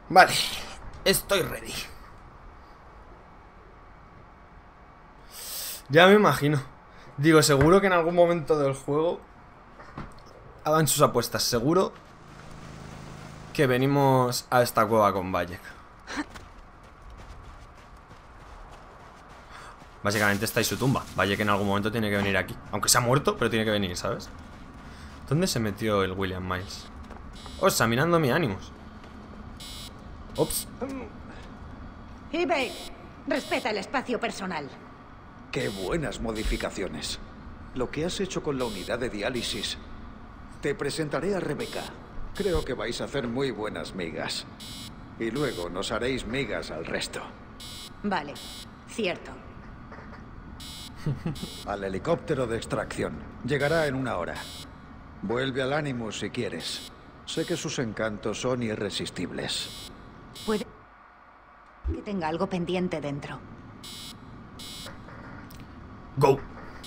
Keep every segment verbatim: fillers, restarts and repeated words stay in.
Vale, estoy ready. Ya me imagino. Digo, seguro que en algún momento del juego hagan sus apuestas. Seguro que venimos a esta cueva con Bayek. Básicamente está ahí su tumba. Bayek en algún momento tiene que venir aquí. Aunque se ha muerto, pero tiene que venir, ¿sabes? ¿Dónde se metió el William Miles? Oh, examinando mi ánimos. Ops. eBay, respeta el espacio personal. Qué buenas modificaciones. Lo que has hecho con la unidad de diálisis. Te presentaré a Rebeca. Creo que vais a hacer muy buenas migas. Y luego nos haréis migas al resto. Vale, cierto. Al helicóptero de extracción. Llegará en una hora. Vuelve al Animus si quieres. Sé que sus encantos son irresistibles. Puede que tenga algo pendiente dentro. Go.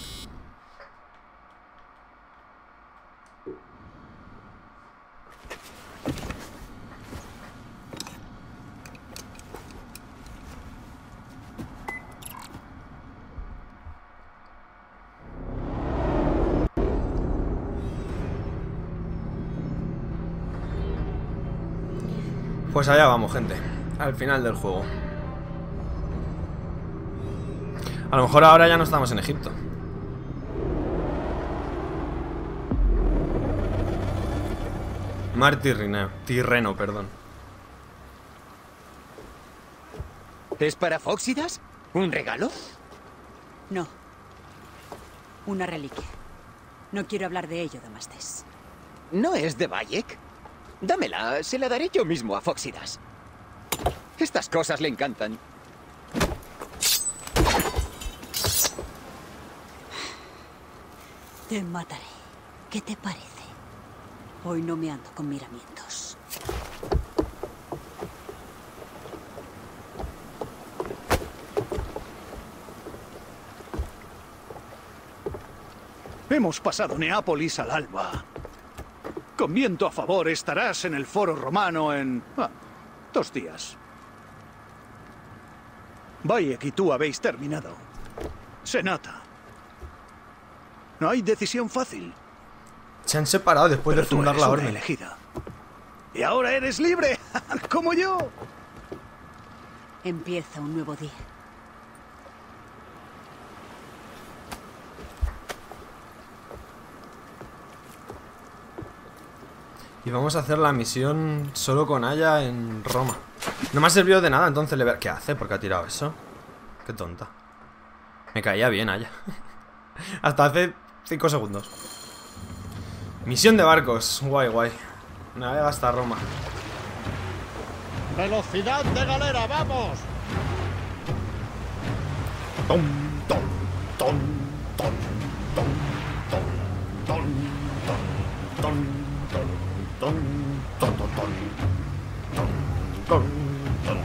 Pues allá vamos, gente. Al final del juego. A lo mejor ahora ya no estamos en Egipto. Mar Tirreno, Tirreno, perdón. ¿Es para Fóxidas? ¿Un regalo? No. Una reliquia. No quiero hablar de ello, Damastes. ¿No es de Bayek? Dámela, se la daré yo mismo a Fóxidas. Estas cosas le encantan. Te mataré. ¿Qué te parece? Hoy no me ando con miramientos. Hemos pasado Neápolis al alba. Con viento a favor estarás en el Foro Romano en... Ah, dos días. Bayek y tú habéis terminado. Senata. No hay decisión fácil. Se han separado después Pero de fundar tú eres la una orden. elegida. Y ahora eres libre, como yo. Empieza un nuevo día. Y vamos a hacer la misión solo con Aya en Roma. No me ha servido de nada, entonces le ve... ¿Qué hace? ¿Por qué ha tirado eso? Qué tonta. Me caía bien Aya. Hasta hace cinco segundos. Misión de barcos. Guay, guay. Navega hasta Roma. ¡Velocidad de galera, vamos! Tom, tom, tom, tom, tom, tom, tom, tom, tom, tom, tom, tom, tom, tom, tom.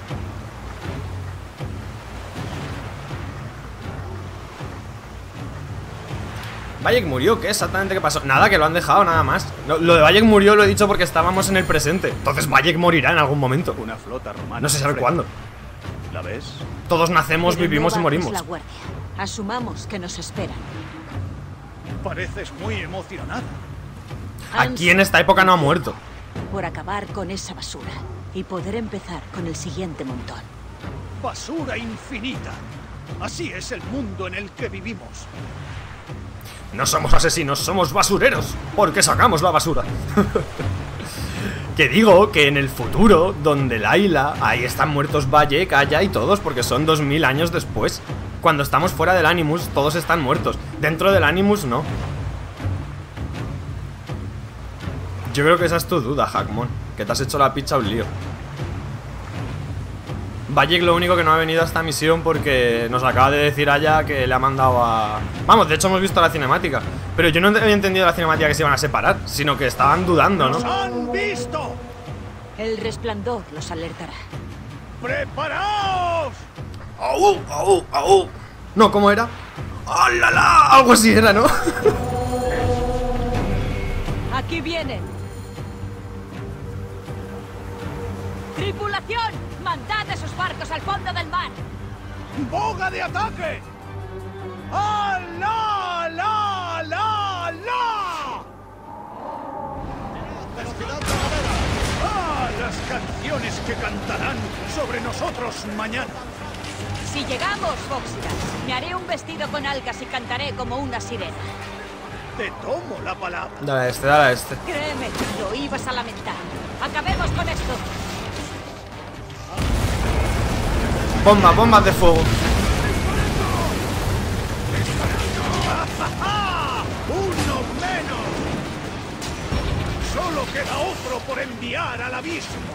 Bayek murió, ¿qué exactamente qué pasó? Nada, que lo han dejado, nada más. Lo, lo de Bayek murió lo he dicho porque estábamos en el presente. Entonces Bayek morirá en algún momento. Una flota romana. No se sabe cuándo. ¿La ves? Todos nacemos, Pero vivimos no y bajes morimos. la guardia. Asumamos que nos esperan. Pareces muy emocionada. Aquí en esta época no ha muerto. Por acabar con esa basura y poder empezar con el siguiente montón. Basura infinita. Así es el mundo en el que vivimos. No somos asesinos, somos basureros. Porque sacamos la basura. Que digo que en el futuro, donde Layla, ahí están muertos Bayek, Aya y todos, porque son dos mil años después. Cuando estamos fuera del Animus, todos están muertos. Dentro del Animus, no. Yo creo que esa es tu duda, Hackmon. Que te has hecho la pizza un lío. Bayek lo único que no ha venido a esta misión porque nos acaba de decir Aya que le ha mandado a... Vamos, de hecho hemos visto la cinemática. Pero yo no había entendido la cinemática que se iban a separar, sino que estaban dudando, ¡Nos ¿no? han visto! El resplandor los alertará. ¡Preparaos! ¡Au! ¡Au! ¡Au! No, ¿cómo era? ¡Ah, la, la! Algo así era, ¿no? Aquí vienen. ¡Tripulación! ¡Mandad esos barcos al fondo del mar! ¡Boga de ataque! ¡Alá, la, la, la! ¡Velocidad de galera! ¡Ah, las canciones que cantarán sobre nosotros mañana! Si llegamos, Foxidas, me haré un vestido con algas y cantaré como una sirena. Te tomo la palabra. Dale a este, dale a este. Créeme, lo ibas a lamentar. Acabemos con esto. Bomba, bombas de fuego. ¡Ah! ¡Uno menos! Solo queda otro por enviar al abismo.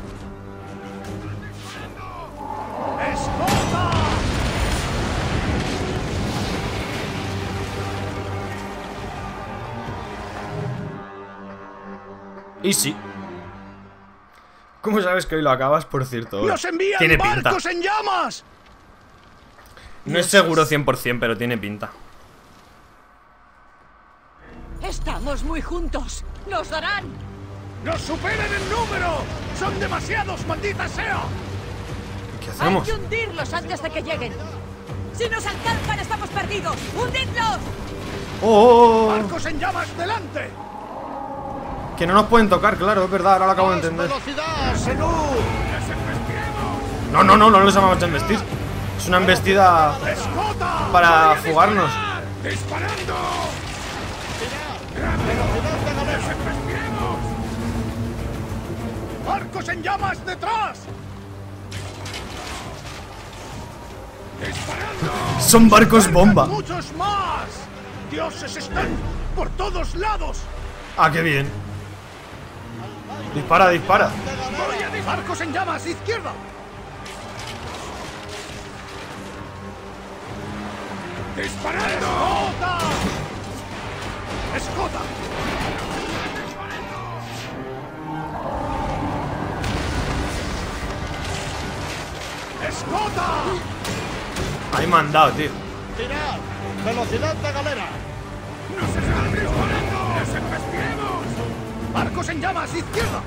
¡Escolta! Y sí. ¿Cómo sabes que hoy lo acabas, por cierto? ¡Nos envían Tiene pinta. barcos en llamas! No es seguro cien por cien, pero tiene pinta. Estamos muy juntos. ¡Nos darán! ¡Nos superan en número! ¡Son demasiados, maldita sea! ¿Qué Hay hacemos? que hundirlos antes de que lleguen. Si nos alcanzan, estamos perdidos. ¡Hundidlos! ¡Oh! oh, oh! ¡Barcos en llamas delante! Que no nos pueden tocar, claro, es verdad, ahora lo acabo de entender. ¡Velocidad! ¡Senú! No, no, no, no les vamos a embestir. Es una embestida ¡Escota! para ¡Voy a fugarnos. disparar! ¡Disparando! ¡Velocidad de galera! ¡Barcos en llamas detrás! ¡Disparando! Son barcos bomba. ¡Muchos más! ¡Dioses están por todos lados! Ah, qué bien. Dispara, dispara. ¡Voy a dis- ¡Barcos en llamas! ¡Izquierda! ¡Disparando! ¡Escota! ¡Escota! ¡Escota! Ahí me han dado, tío. ¡Tirad! ¡Velocidad de galera! ¡Nos están disparando! ¡Nos embestiremos! ¡Barcos en llamas! ¡Izquierda!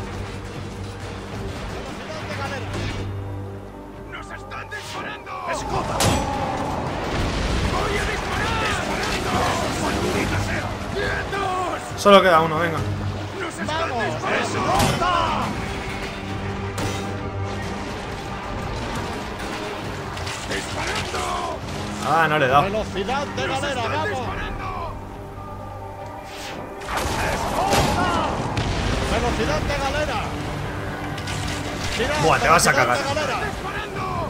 ¡Velocidad de galera! ¡Nos están disparando! ¡Escota! ¡Voy a disparar! ¡Disparando! ¡Maldita sea! ¡Quietos! Solo queda uno, venga. ¡Nos están disparando! ¡Escota! ¡Disparando! Ah, no le he dado. ¡Velocidad de galera! ¡Vamos! ¡Disparando! ¡Escota! ¡Velocidad de galera! ¡Tirad! Buah, te vas a velocidad cagar. de galera! ¡Disparando!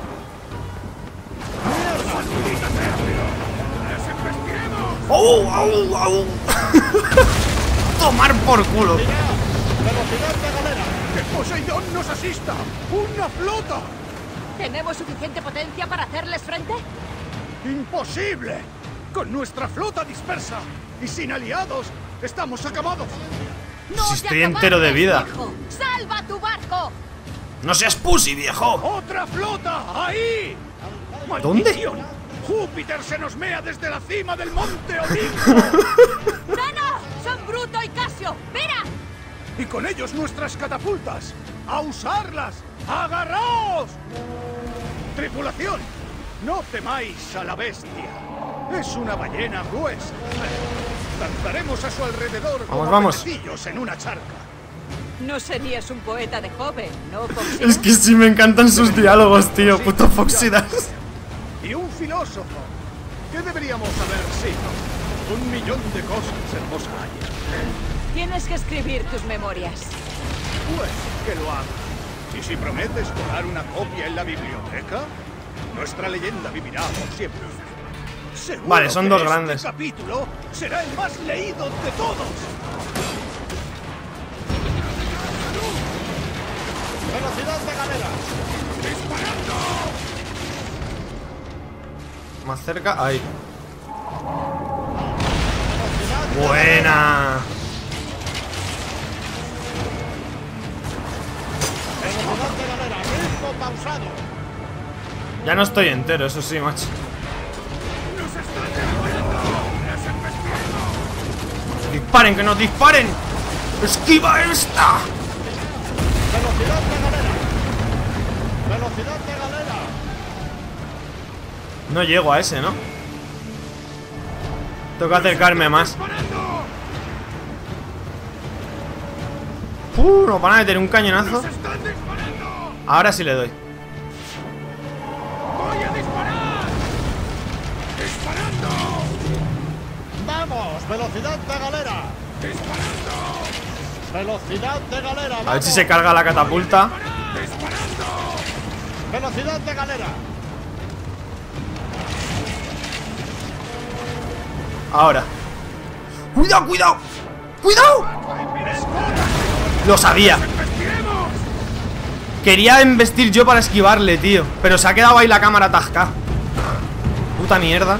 ¡Maldita sea! ¡Les embestiremos! ¡Oh, au, au! Tomar por culo. ¡Tirad! ¡Velocidad de galera! ¡Que Poseidón nos asista! ¡Una flota! ¿Tenemos suficiente potencia para hacerles frente? ¡Imposible! Con nuestra flota dispersa y sin aliados, estamos acabados. ¡No Si te estoy entero de acobardes, vida. viejo! ¡Salva tu barco! ¡No seas pussy, viejo! ¡Otra flota! ¡Ahí! ¿Dónde? ¡Maldición! ¡Júpiter se nos mea desde la cima del monte Olimpo! ¡No, no! ¡Son Bruto y Casio! ¡Mira! ¡Y con ellos nuestras catapultas! ¡A usarlas! ¡Agarraos! ¡Tripulación! No temáis a la bestia. Es una ballena gruesa. Danzaremos a su alrededor Vamos, como vamos. pececillos en una charca. No serías un poeta de joven, ¿no, Foxy? Es que sí me encantan sus diálogos, tío. Puto Foxidas. Y un filósofo. ¿Qué deberíamos haber sido? Un millón de cosas hermosas hay. Tienes que escribir tus memorias. Pues que lo haga. Y si prometes colar una copia en la biblioteca, nuestra leyenda vivirá por siempre. Seguro Vale, son que dos este grandes. capítulo será el más leído de todos. ¡Velocidad de galera! ¡Disparando! Más cerca, ahí. ¡Velocidad de Buena. ¡Velocidad de galera! ¡Ritmo pausado! Ya no estoy entero, eso sí, macho. ¡Nos están disparando! ¡Les embestiremos! ¡Disparen, que nos disparen! ¡Esquiva esta! ¡Velocidad de galera! ¡Velocidad de galera! No llego a ese, ¿no? Tengo que acercarme más. Uh, nos van a meter un cañonazo. Ahora sí le doy. ¡Voy a disparar! ¡Disparando! ¡Vamos! ¡Velocidad de galera! ¡Disparando! ¡Velocidad de galera! A ver si se carga la catapulta. ¡Disparando! ¡Velocidad de galera! Ahora. ¡Cuidado, cuidado! ¡Cuidado! Lo sabía. Quería embestir yo para esquivarle, tío. Pero se ha quedado ahí la cámara atascada. Puta mierda.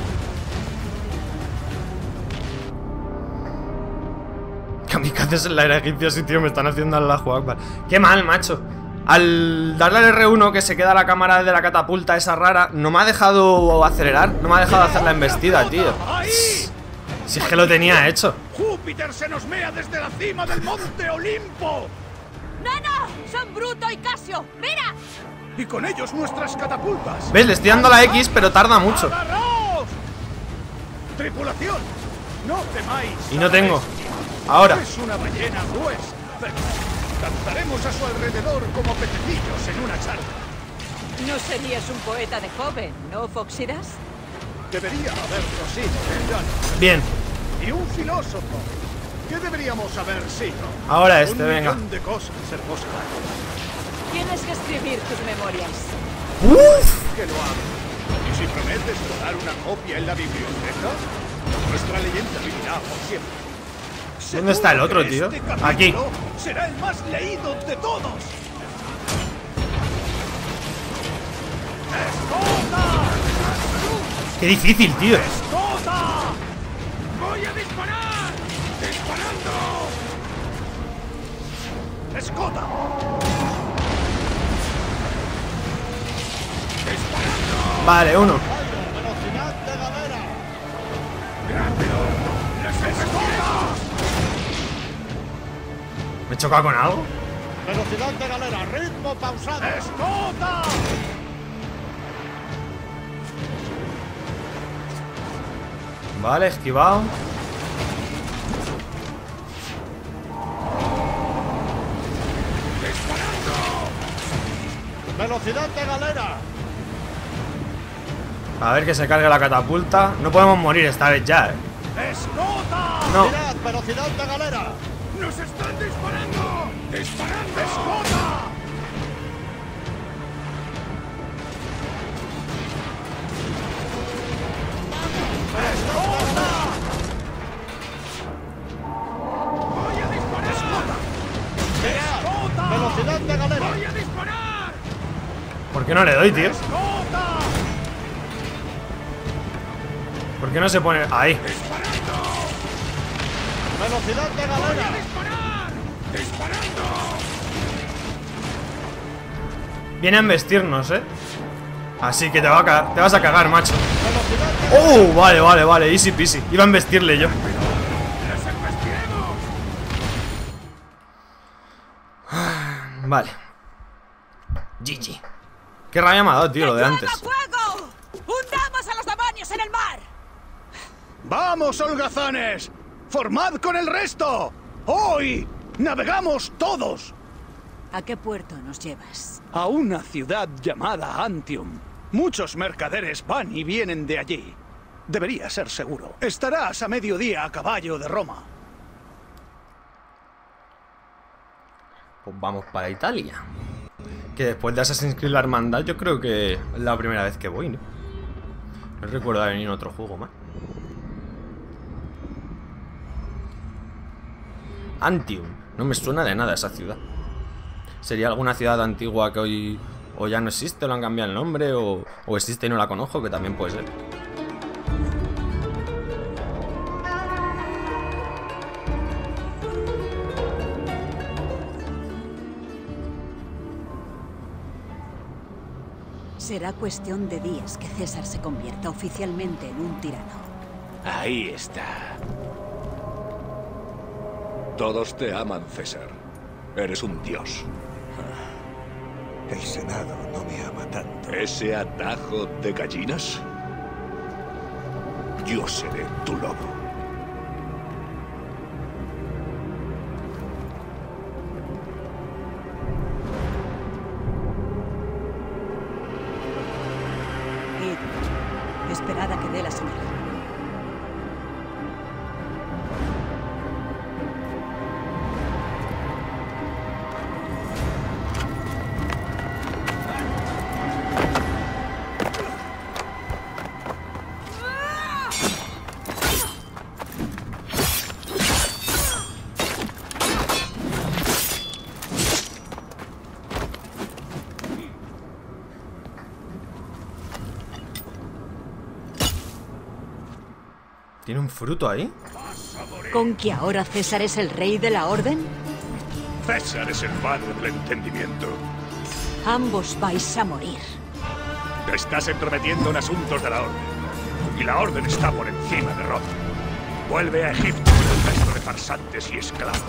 Kamikazes en la era egipcia, sí, tío, me están haciendo Allahu Akbar. Qué mal, macho. Al darle al erre uno, que se queda la cámara de la catapulta esa rara, no me ha dejado acelerar. No me ha dejado hacer la embestida, tío. Si es que lo tenía hecho. ¡Júpiter se nos mea desde la cima del monte Olimpo! ¡No, no! ¡Son Bruto y Casio! ¡Mira! Y con ellos nuestras catapultas. ¿Ves? Le estoy dando la X, pero tarda mucho. ¡Agarraos! Tripulación, no temáis. Y no tengo. Ahora. Es una ballena gruesa. Danzaremos a su alrededor como pececillos en una charla. No serías un poeta de joven, ¿no, Foxidas? Debería haberlo sido, ¿verdad? Bien. Y un filósofo. ¿Qué deberíamos haber sido? Ahora este, un venga. millón de cosas, hermosa. Tienes que escribir tus memorias. ¡Uf! Que lo haga. Y si prometes dar una copia en la biblioteca, nuestra leyenda vivirá por siempre. ¿Dónde está el otro, tío? Este capítulo Aquí. será el más leído de todos. ¡Escolta! Qué difícil, tío. ¡Escolta! ¡Voy a disparar! ¡Disparando! ¡Escolta! ¡Disparando! Vale, uno. ¡Velocidad de galera! ¡Rápido! ¡Les escolta! ¿Me he chocado con algo? ¡Velocidad de galera! ¡Ritmo pausado! ¡Escolta! Vale, esquivado. ¡Velocidad de galera! A ver que se cargue la catapulta. No podemos morir esta vez ya, eh. ¡Escolta! No. ¡Mirad! ¡Velocidad de galera! ¡Nos están disparando! ¡Disparando! ¡Escolta! ¡Escolta! ¡Voy a disparar! ¡Escolta! ¡Escolta! ¡Velocidad de galera! ¡Voy a disparar! ¿Por qué no le doy, tío? ¡Escolta! ¿Por qué no se pone ahí? ¡Disparando! ¡Velocidad de ¡Voy a galera! disparar! ¡Disparando! Viene a embestirnos, eh. Así que te, va a ca- te vas a cagar, macho. ¡Velocidad de ¡Oh! Vale, vale, vale. Easy peasy. Iba a embestirle yo. ¡Les embestiremos! Vale. G G. Qué rabia me ha dado, tío, lo de antes. ¡Fuego! ¡Hundamos a los demonios en el mar! ¡Vamos, holgazanes! ¡Formad con el resto! ¡Hoy navegamos todos! ¿A qué puerto nos llevas? A una ciudad llamada Antium. Muchos mercaderes van y vienen de allí. Debería ser seguro. Estarás a mediodía a caballo de Roma. Pues vamos para Italia. Que después de Assassin's Creed la hermandad, yo creo que es la primera vez que voy, ¿no? No recuerdo haber venido en otro juego más. Antium. No me suena de nada esa ciudad. ¿Sería alguna ciudad antigua que hoy o ya no existe o le han cambiado el nombre? O, o existe y no la conozco, que también puede ser. Será cuestión de días que César se convierta oficialmente en un tirano. Ahí está. Todos te aman, César. Eres un dios. El Senado no me ama tanto. ¿Ese atajo de gallinas? Yo seré tu lobo. Id. Esperad a que dé la señal. ¿Tiene un fruto ahí? ¿Con que ahora César es el rey de la orden? César es el padre del entendimiento. Ambos vais a morir. Te estás entrometiendo en asuntos de la orden. Y la orden está por encima de Roma. Vuelve a Egipto con el resto de farsantes y esclavos.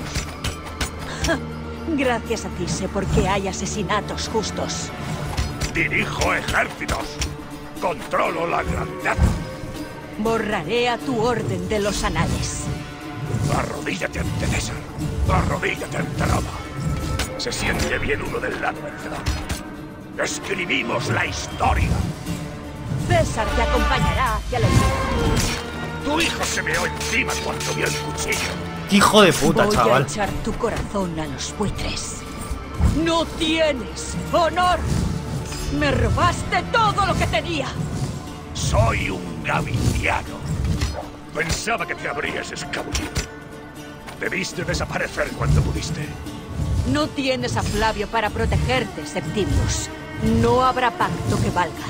Gracias a ti sé por qué hay asesinatos justos. Dirijo ejércitos. Controlo la grandeza. Borraré a tu orden de los anales. Arrodíllate ante César. Arrodíllate ante Roma. Se siente bien uno del lado vencedor. Escribimos la historia. César te acompañará hacia la isla. Tu hijo se meó encima cuando vio el cuchillo. Hijo de puta, Voy chaval. a echar tu corazón a los buitres. ¡No tienes honor! ¡Me robaste todo lo que tenía! Soy un gaviniano. Pensaba que te habrías escabullido. Debiste desaparecer cuando pudiste. No tienes a Flavio para protegerte, Septimius. No habrá pacto que valga.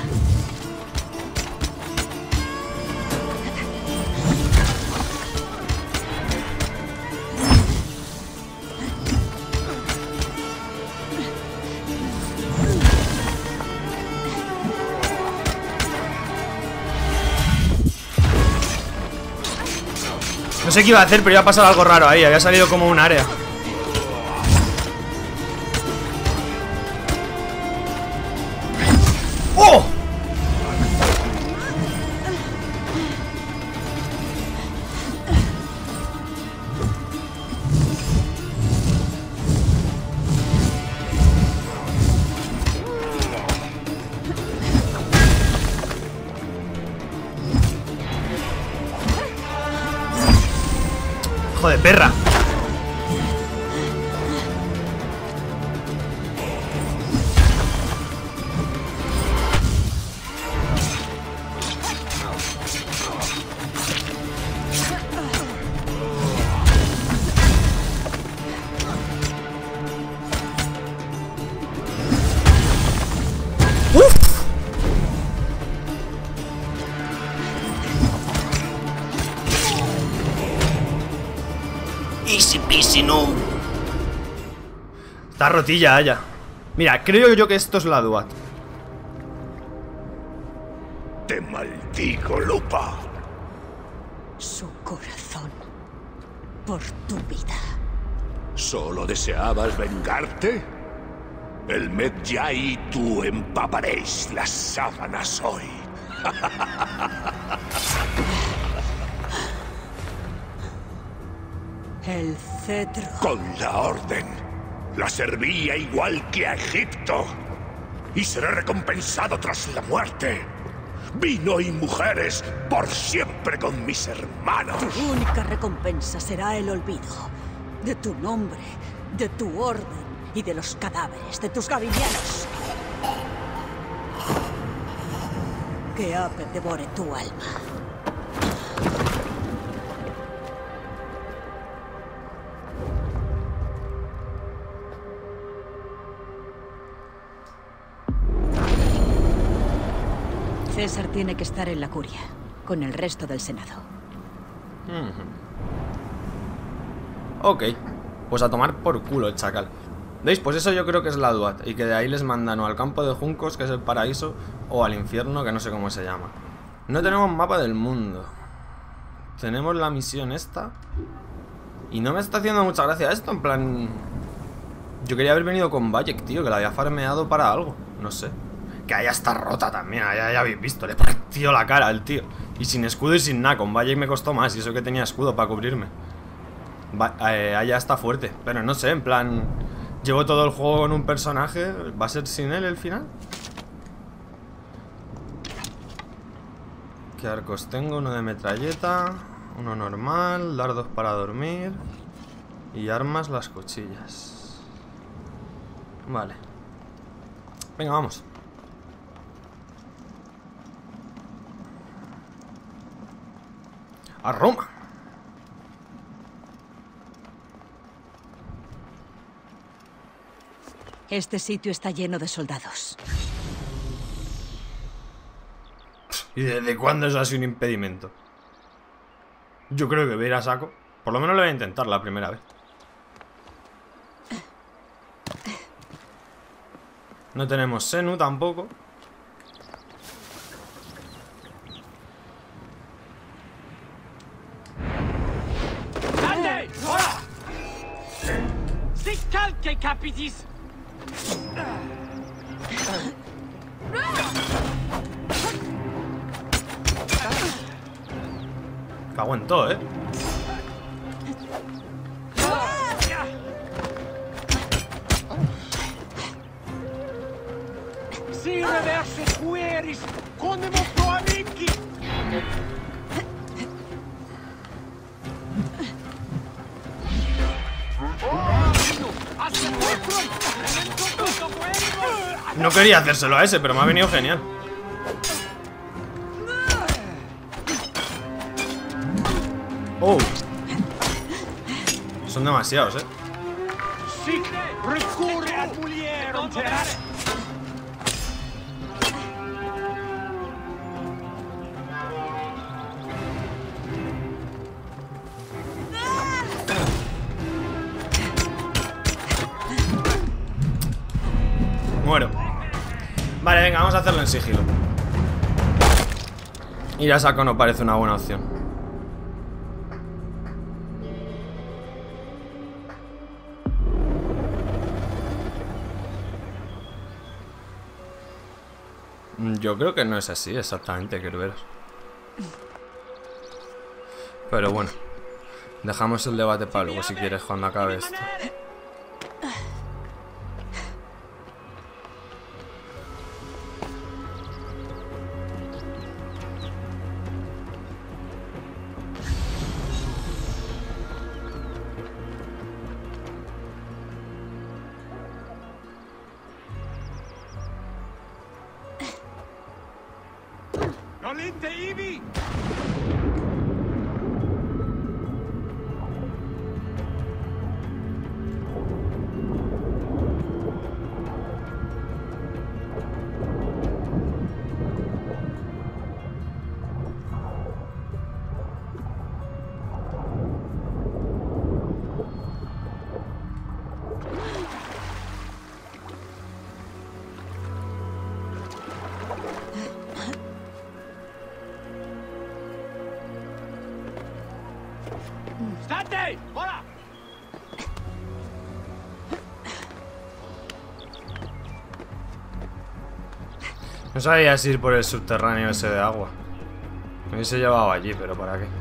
No sé qué iba a hacer, pero iba a pasar algo raro ahí. Había salido como un área. ¡Oh! ¡Hijo de perra! Easy peasy, no. Está rotilla, Aya. Mira, creo yo que esto es la Duat. Te maldigo, Lupa. Su corazón. Por tu vida. ¿Solo deseabas vengarte? El Medjay y tú empaparéis las sábanas hoy. El cetro. Con la orden. La servía igual que a Egipto. Y seré recompensado tras la muerte. Vino y mujeres por siempre con mis hermanos. Tu única recompensa será el olvido. De tu nombre, de tu orden y de los cadáveres de tus gavinianos. Que Ape devore tu alma. César tiene que estar en la curia, con el resto del Senado. Ok, pues a tomar por culo el chacal. ¿Veis? Pues eso yo creo que es la Duat. Y que de ahí les mandan o al campo de juncos, que es el paraíso, o al infierno, que no sé cómo se llama. No tenemos mapa del mundo. Tenemos la misión esta. Y no me está haciendo mucha gracia esto, en plan... Yo quería haber venido con Bayek, tío, que la había farmeado para algo. No sé. Que allá está rota también, allá ya habéis visto. Le partió la cara al tío. Y sin escudo y sin nada. Con Bayek me costó más. Y eso que tenía escudo para cubrirme. Va eh, allá está fuerte. Pero no sé, en plan... Llevo todo el juego con un personaje. ¿Va a ser sin él el final? ¿Qué arcos tengo? Uno de metralleta. Uno normal. Dardos para dormir. Y armas las cuchillas. Vale. Venga, vamos. A Roma. Este sitio está lleno de soldados. ¿Y desde cuándo eso ha sido un impedimento? Yo creo que voy a ir a saco. Por lo menos lo voy a intentar la primera vez. No tenemos Senu tampoco. Cago en todo, eh. No quería hacérselo a ese, pero me ha venido genial. Oh. Son demasiados, eh. Muero. Vale, venga, vamos a hacerlo en sigilo. Ir a saco no parece una buena opción. Yo creo que no es así exactamente, Kerberos. Pero bueno, dejamos el debate para luego si quieres cuando acabe esto. No sabía si ir por el subterráneo ese de agua. Me hubiese llevado allí, pero ¿para qué?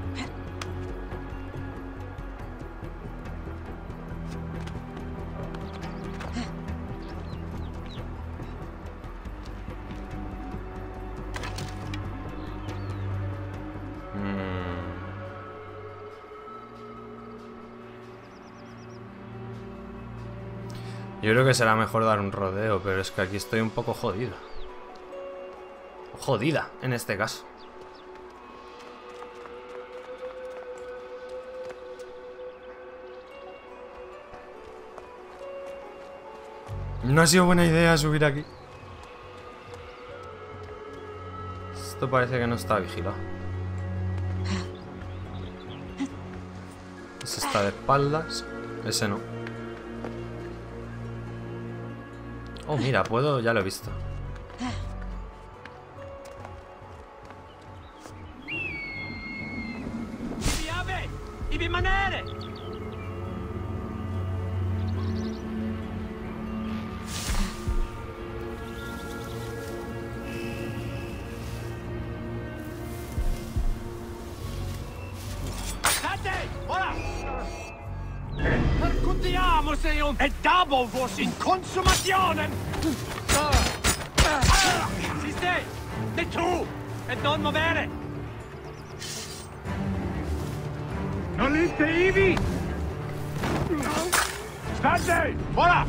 Yo creo que será mejor dar un rodeo, pero es que aquí estoy un poco jodido. Jodida, en este caso. No ha sido buena idea subir aquí. Esto parece que no está vigilado. Ese está de espaldas. Ese no. Oh, mira, puedo... Ya lo he visto. Elysium è double vos in consumationen! Si stai! E tu! E non muovere! Non liste ivi! State! Ora!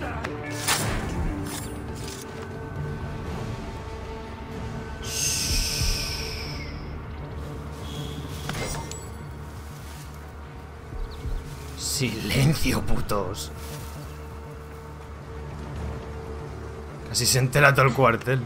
Silencio, putos. Casi se entera todo el cuartel.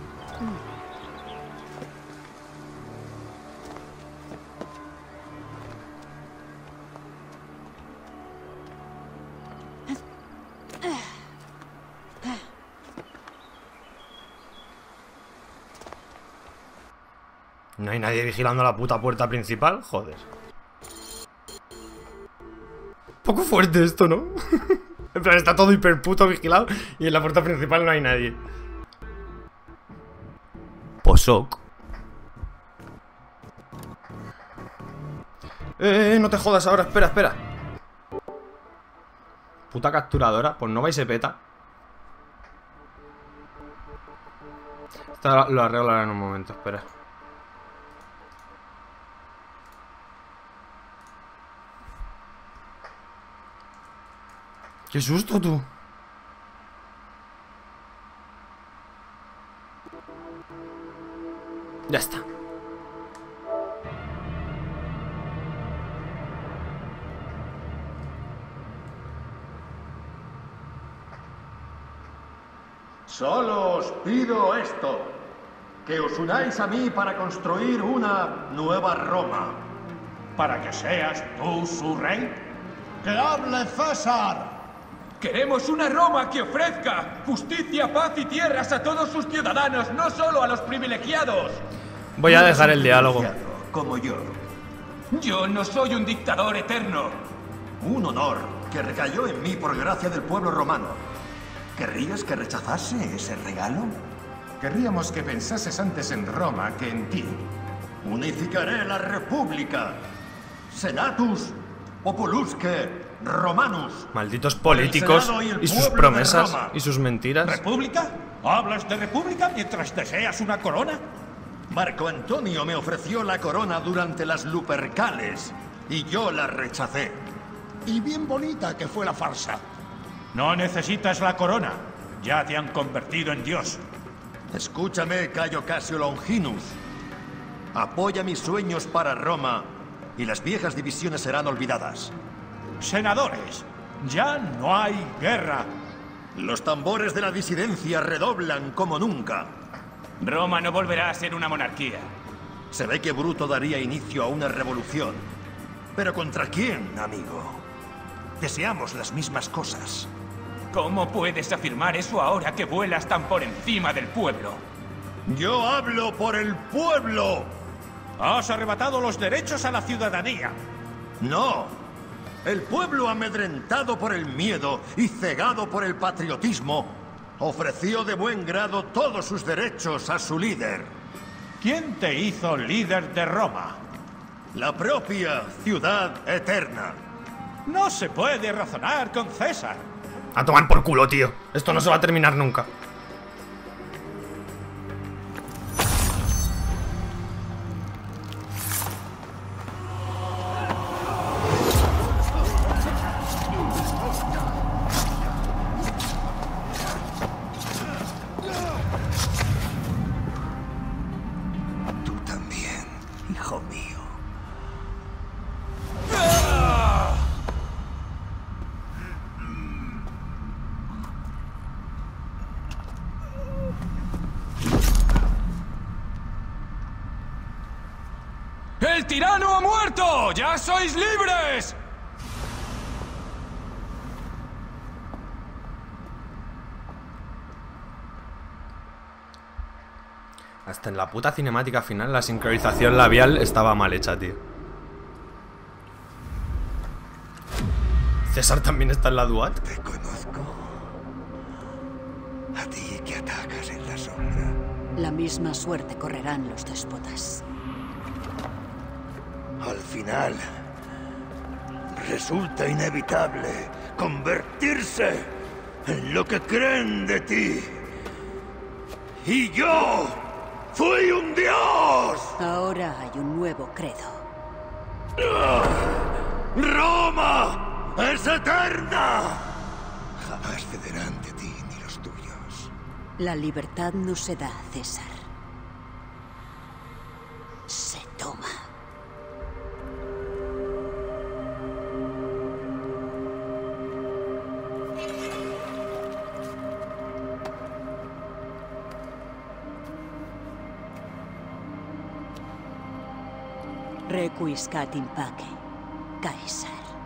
¿No hay nadie vigilando la puta puerta principal? Joder. Poco fuerte esto, ¿no? En plan, está todo hiper puto vigilado y en la puerta principal no hay nadie. Posoc. Eh, eh, no te jodas ahora, espera, espera. Puta capturadora, pues no va y se peta. Esto lo arreglo ahora en un momento, espera. ¡Qué susto, tú! Ya está. Solo os pido esto, que os unáis a mí para construir una nueva Roma. ¿Para que seas tú su rey? ¡Que hable César! Queremos una Roma que ofrezca justicia, paz y tierras a todos sus ciudadanos, no solo a los privilegiados. Voy a dejar el diálogo. Como yo. Yo no soy un dictador eterno. Un honor que recayó en mí por gracia del pueblo romano. ¿Querrías que rechazase ese regalo? Querríamos que pensases antes en Roma que en ti. Unificaré la República. Senatus Populusque Romanus. Malditos políticos y, y sus promesas y sus mentiras. ¿República? ¿Hablas de república mientras deseas una corona? Marco Antonio me ofreció la corona durante las Lupercales y yo la rechacé. Y bien bonita que fue la farsa. No necesitas la corona. Ya te han convertido en Dios. Escúchame, Cayo Casio Longinus. Apoya mis sueños para Roma y las viejas divisiones serán olvidadas. Senadores, ya no hay guerra. Los tambores de la disidencia redoblan como nunca. Roma no volverá a ser una monarquía. Se ve que Bruto daría inicio a una revolución. ¿Pero contra quién, amigo? Deseamos las mismas cosas. ¿Cómo puedes afirmar eso ahora que vuelas tan por encima del pueblo? ¡Yo hablo por el pueblo! Has arrebatado los derechos a la ciudadanía. No. El pueblo, amedrentado por el miedo y cegado por el patriotismo, ofreció de buen grado todos sus derechos a su líder. ¿Quién te hizo líder de Roma? La propia ciudad eterna. No se puede razonar con César. A tomar por culo, tío. Esto no se va a terminar nunca. Tú también, hijo mío. ¡El tirano ha muerto! ¡Ya sois libres! Hasta en la puta cinemática final la sincronización labial estaba mal hecha, tío. César también está en la Duat. Te conozco. A ti que atacas en la sombra. La misma suerte correrán los déspotas. Al final, resulta inevitable convertirse en lo que creen de ti. Y yo fui un dios. Ahora hay un nuevo credo. ¡Roma es eterna! Jamás cederá ante ti ni los tuyos. La libertad no se da, César. Se toma. Requiescat in pace, Caesar.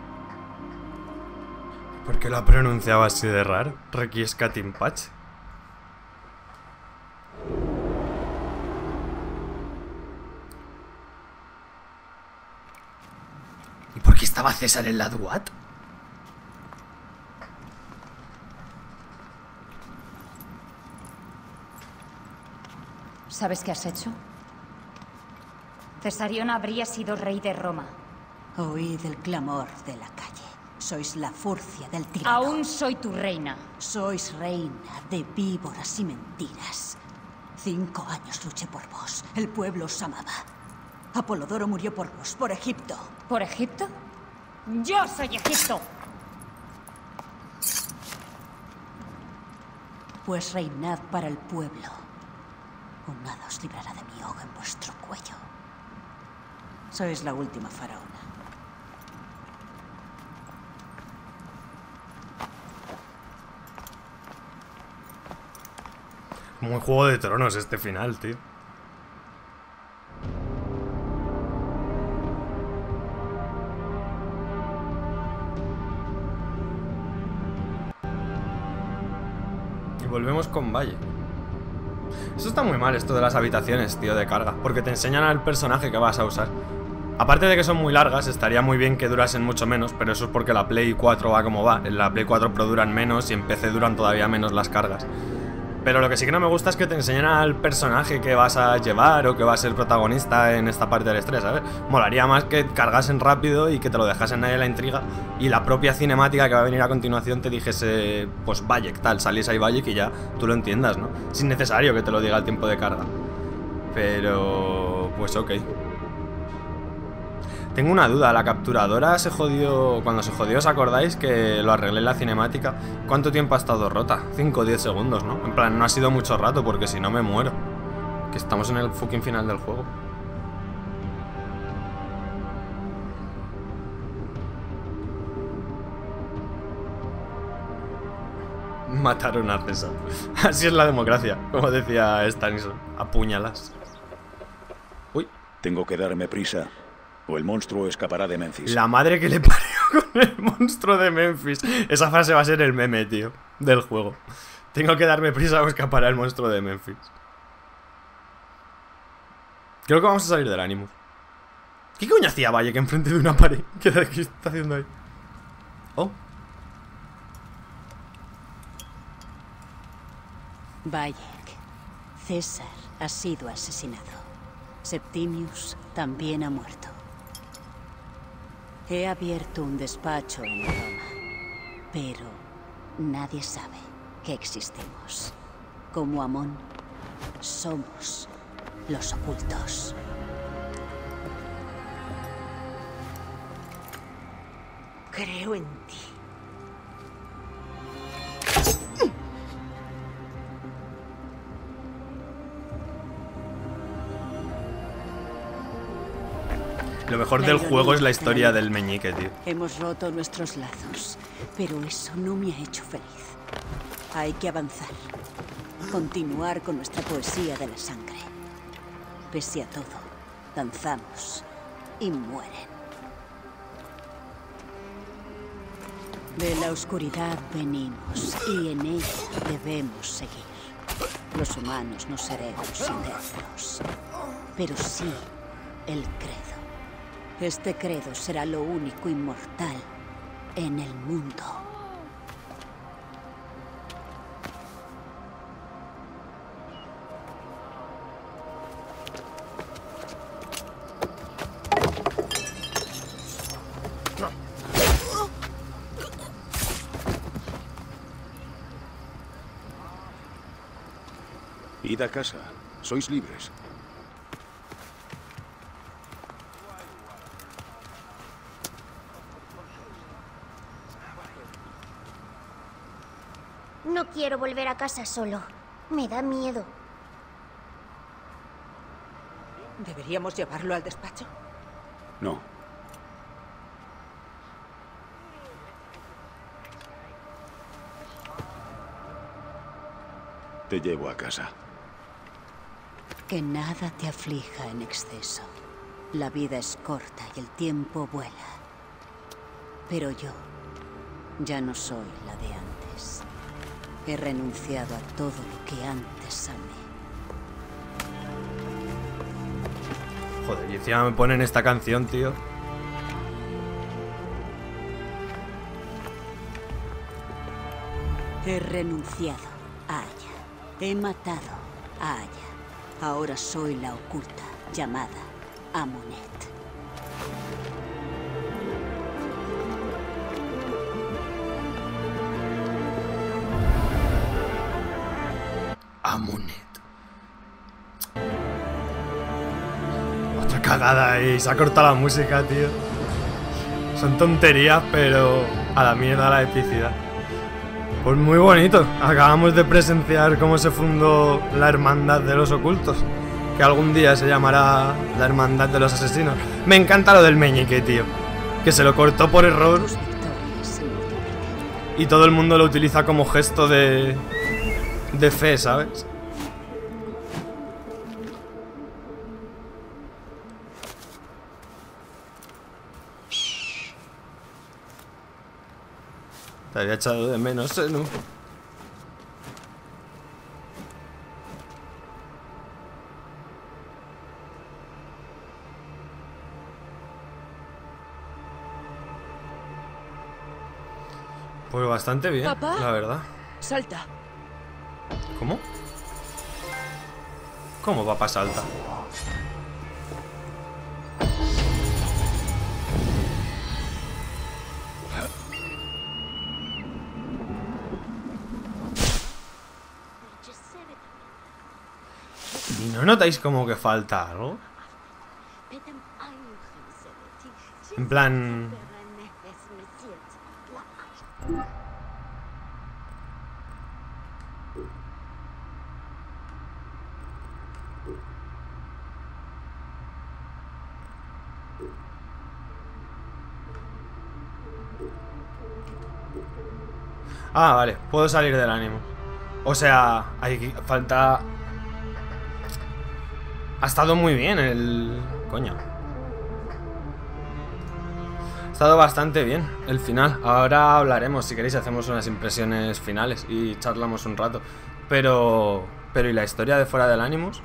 ¿Por qué lo ha pronunciado así de raro? Requiescat in pace. ¿Y por qué estaba César en la Duat? ¿Sabes qué has hecho? Cesarión habría sido rey de Roma. Oíd el clamor de la calle. Sois la furcia del tirano. Aún soy tu reina. Sois reina de víboras y mentiras. Cinco años luché por vos. El pueblo os amaba. Apolodoro murió por vos, por Egipto. ¿Por Egipto? ¡Yo soy Egipto! Pues reinad para el pueblo, o nada os librará de mi hoja en vuestro cuello. Sois la última faraona. Muy Juego de Tronos este final, tío. Y volvemos con Valle. Eso está muy mal, esto de las habitaciones, tío, de carga, porque te enseñan al personaje que vas a usar. Aparte de que son muy largas, estaría muy bien que durasen mucho menos, pero eso es porque la Play cuatro va como va. En la Play cuatro Pro duran menos y en P C duran todavía menos las cargas. Pero lo que sí que no me gusta es que te enseñen al personaje que vas a llevar o que va a ser protagonista en esta parte del estrés, ¿sabes? Molaría más que cargasen rápido y que te lo dejasen ahí en la intriga y la propia cinemática que va a venir a continuación te dijese, pues Bayek, tal, salís ahí Bayek y ya tú lo entiendas, ¿no? Es innecesario que te lo diga el tiempo de carga. Pero... pues ok. Tengo una duda, la capturadora se jodió... Cuando se jodió, ¿os acordáis que lo arreglé en la cinemática? ¿Cuánto tiempo ha estado rota? cinco o diez segundos, ¿no? En plan, no ha sido mucho rato porque si no me muero. Que estamos en el fucking final del juego. Mataron a César. Así es la democracia, como decía Stanison. Apuñalas. Uy. Tengo que darme prisa, o el monstruo escapará de Memphis. La madre que le parió con el monstruo de Memphis. Esa frase va a ser el meme, tío, del juego. Tengo que darme prisa o escapará el monstruo de Memphis. Creo que vamos a salir del Animus. ¿Qué coño hacía Bayek enfrente de una pared? ¿Qué está haciendo ahí? Oh. Bayek, César ha sido asesinado. Septimius también ha muerto. He abierto un despacho en Roma, pero nadie sabe que existimos. Como Amón, somos los ocultos. Creo en ti. Lo mejor del juego es la historia del meñique, tío. Hemos roto nuestros lazos, pero eso no me ha hecho feliz. Hay que avanzar. Continuar con nuestra poesía de la sangre. Pese a todo, danzamos y mueren. De la oscuridad venimos y en ella debemos seguir. Los humanos no seremos eternos, pero sí el credo. Este credo será lo único inmortal en el mundo. Id a casa. Sois libres. No quiero volver a casa solo. Me da miedo. ¿Deberíamos llevarlo al despacho? No. Te llevo a casa. Que nada te aflija en exceso. La vida es corta y el tiempo vuela. Pero yo ya no soy la de antes. He renunciado a todo lo que antes amé. Joder, y encima me ponen esta canción, tío. He renunciado a Aya. He matado a Aya. Ahora soy la oculta, llamada Amunet. Amunet. Otra cagada ahí. Se ha cortado la música, tío. Son tonterías, pero a la mierda la epicidad. Pues muy bonito. Acabamos de presenciar cómo se fundó la Hermandad de los Ocultos, que algún día se llamará la Hermandad de los Asesinos. Me encanta lo del meñique, tío, que se lo cortó por error y todo el mundo lo utiliza como gesto de de fe, ¿sabes? Te había echado de menos, Senu. Pues bastante bien, ¿Papá? La verdad. Salta. ¿Cómo? ¿Cómo papá salta? ¿Y no notáis como que falta algo? En plan... Ah, vale, puedo salir del ánimo. O sea, hay falta... Ha estado muy bien el... Coño. Ha estado bastante bien el final. Ahora hablaremos, si queréis, hacemos unas impresiones finales y charlamos un rato. Pero... Pero ¿y la historia de Fuera del Animus?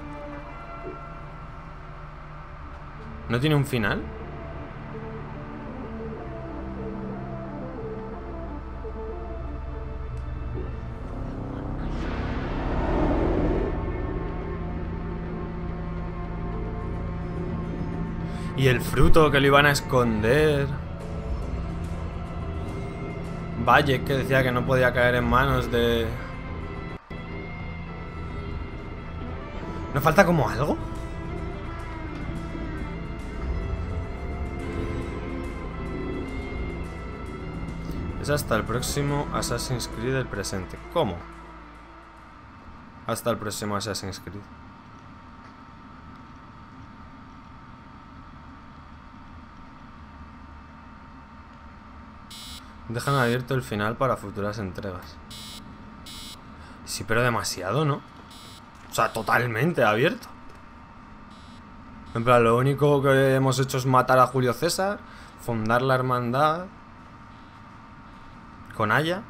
¿No tiene un final? Y el fruto que lo iban a esconder. Valle, que decía que no podía caer en manos de... ¿No falta como algo? Es hasta el próximo Assassin's Creed del presente. ¿Cómo? Hasta el próximo Assassin's Creed. Dejan abierto el final para futuras entregas. Sí, pero demasiado, ¿no? O sea, totalmente abierto. En plan, lo único que hemos hecho es matar a Julio César, fundar la hermandad con Aya.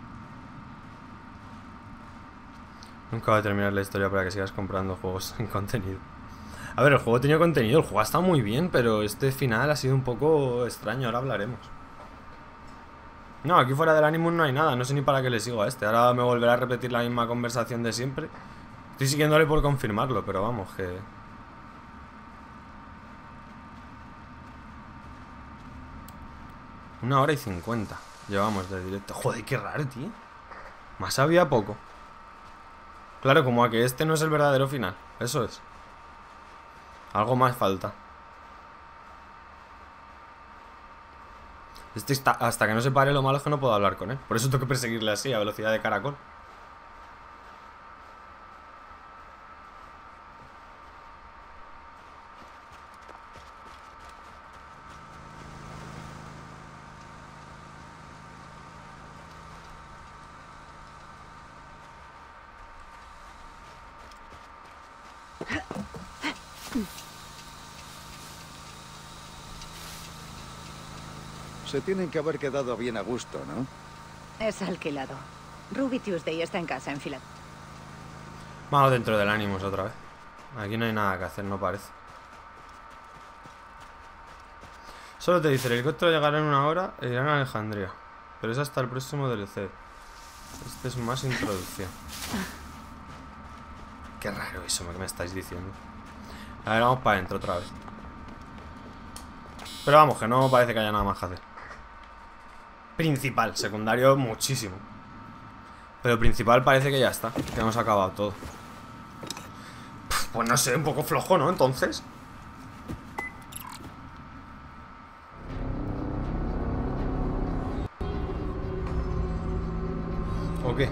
Nunca va a terminar la historia para que sigas comprando juegos sin contenido. A ver, el juego tenía contenido, el juego ha estado muy bien, pero este final ha sido un poco extraño, ahora hablaremos. No, aquí Fuera del Animus no hay nada, no sé ni para qué le sigo a este. Ahora me volverá a repetir la misma conversación de siempre. Estoy siguiéndole por confirmarlo, pero vamos, que... Una hora y cincuenta llevamos de directo. Joder, qué raro, tío. Más había poco. Claro, como a que este no es el verdadero final. Eso es. Algo más falta. Este está, hasta que no se pare, lo malo es que no puedo hablar con él. Por eso tengo que perseguirle así, a velocidad de caracol. Se tienen que haber quedado bien a gusto, ¿no? Es alquilado. Ruby Tuesday está en casa, en fila. Vamos dentro del Animus otra vez. Aquí no hay nada que hacer, no parece. Solo te dice, el helicóptero llegará en una hora e irán a Alejandría. Pero es hasta el próximo D L C. Este es más introducción. Qué raro eso que me estáis diciendo. A ver, vamos para adentro otra vez. Pero vamos, que no parece que haya nada más que hacer. Principal, secundario muchísimo. Pero principal parece que ya está, que hemos acabado todo. Pues no sé, un poco flojo, ¿no? Entonces ¿o qué?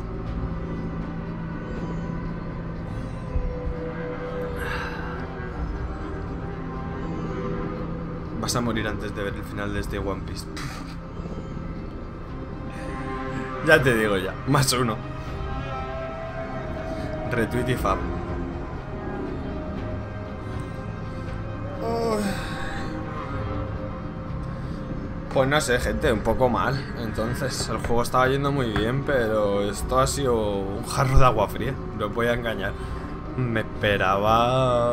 Vas a morir antes de ver el final de este One Piece. Ya te digo ya, más uno. Retweet y fab. Pues no sé, gente, un poco mal. Entonces, el juego estaba yendo muy bien, pero esto ha sido un jarro de agua fría. No os voy a engañar. Me esperaba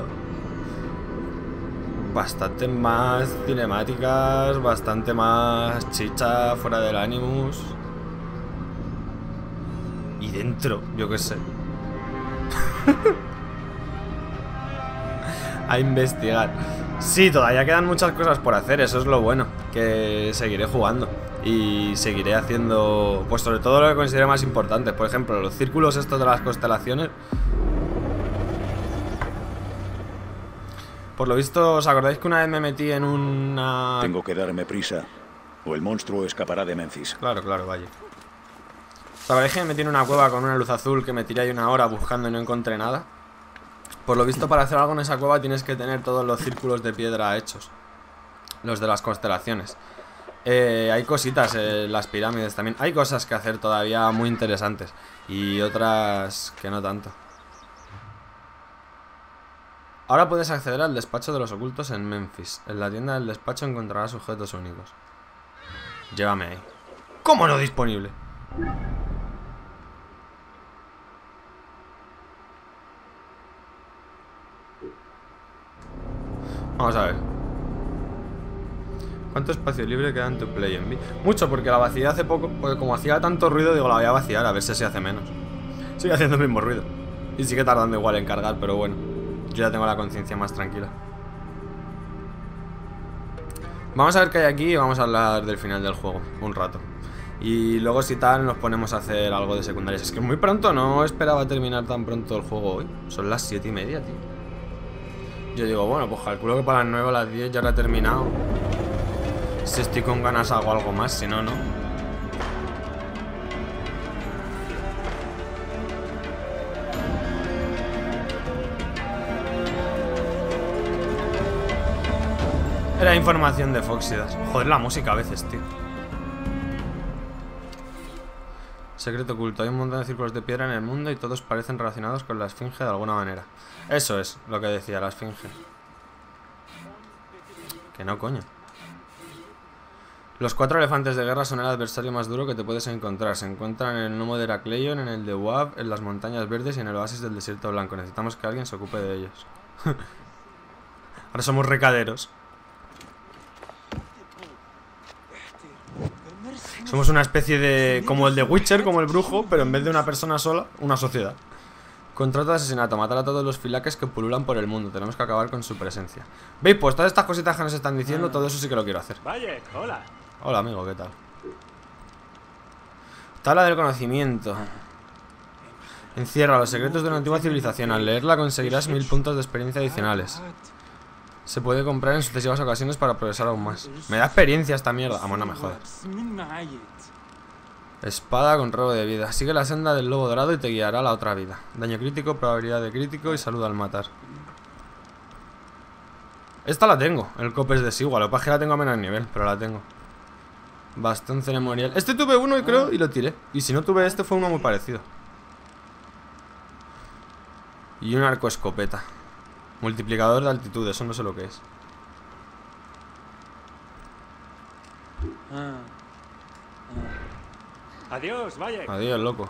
bastante más cinemáticas, bastante más chicha fuera del Animus. Y dentro, yo qué sé. A investigar. Sí, todavía quedan muchas cosas por hacer, eso es lo bueno. Que seguiré jugando y seguiré haciendo, pues sobre todo lo que considero más importante. Por ejemplo, los círculos estos de las constelaciones. Por lo visto, ¿os acordáis que una vez me metí en una... Tengo que darme prisa, o el monstruo escapará de Memphis. Claro, claro, vaya. ¿Os acordáis que me metí en una cueva con una luz azul que me tiré ahí una hora buscando y no encontré nada? Por lo visto, para hacer algo en esa cueva tienes que tener todos los círculos de piedra hechos. Los de las constelaciones. Eh, hay cositas, eh, las pirámides también. Hay cosas que hacer todavía muy interesantes. Y otras que no tanto. Ahora puedes acceder al despacho de los ocultos en Memphis. En la tienda del despacho encontrarás objetos únicos. Llévame ahí. ¿Cómo no disponible? Vamos a ver. ¿Cuánto espacio libre queda en tu Play N B? Mucho, porque la vacié hace poco. Porque como hacía tanto ruido, digo, la voy a vaciar a ver si se hace menos. Sigue haciendo el mismo ruido. Y sigue tardando igual en cargar, pero bueno. Yo ya tengo la conciencia más tranquila. Vamos a ver qué hay aquí y vamos a hablar del final del juego un rato. Y luego si tal nos ponemos a hacer algo de secundarias. Es que muy pronto, no esperaba terminar tan pronto el juego hoy. Son las siete y media, tío. Yo digo, bueno, pues calculo que para las nueve o las diez ya lo he terminado. Si estoy con ganas hago algo más, si no, no. Era información de Fóxidas. Joder, la música a veces, tío. Secreto oculto. Hay un montón de círculos de piedra en el mundo y todos parecen relacionados con la esfinge de alguna manera. Eso es lo que decía la esfinge. Que no, coño. Los cuatro elefantes de guerra son el adversario más duro que te puedes encontrar. Se encuentran en el gnomo de Heracleion, en el de Wab, en las montañas verdes y en el oasis del desierto blanco. Necesitamos que alguien se ocupe de ellos. Ahora somos recaderos. Somos una especie de... como el de Witcher, como el brujo, pero en vez de una persona sola, una sociedad. Contrato de asesinato, matar a todos los filaques que pululan por el mundo. Tenemos que acabar con su presencia. ¿Veis? Pues todas estas cositas que nos están diciendo, todo eso sí que lo quiero hacer. Vaya, hola. Hola, amigo, ¿qué tal? Tabla del conocimiento. Encierra los secretos de una antigua civilización. Al leerla conseguirás mil puntos de experiencia adicionales. Se puede comprar en sucesivas ocasiones para progresar aún más. Me da experiencia esta mierda. Ah, bueno, no me jodas. Espada con robo de vida. Sigue la senda del lobo dorado y te guiará a la otra vida. Daño crítico, probabilidad de crítico y salud al matar. Esta la tengo, el copes de Sigua. Lo que pasa es que la tengo a menos nivel, pero la tengo. Bastón ceremonial. Este tuve uno y creo y lo tiré. Y si no tuve este fue uno muy parecido. Y un arco escopeta. Multiplicador de altitud, eso no sé lo que es. Ah. Ah. Adiós, vaya. Adiós, loco.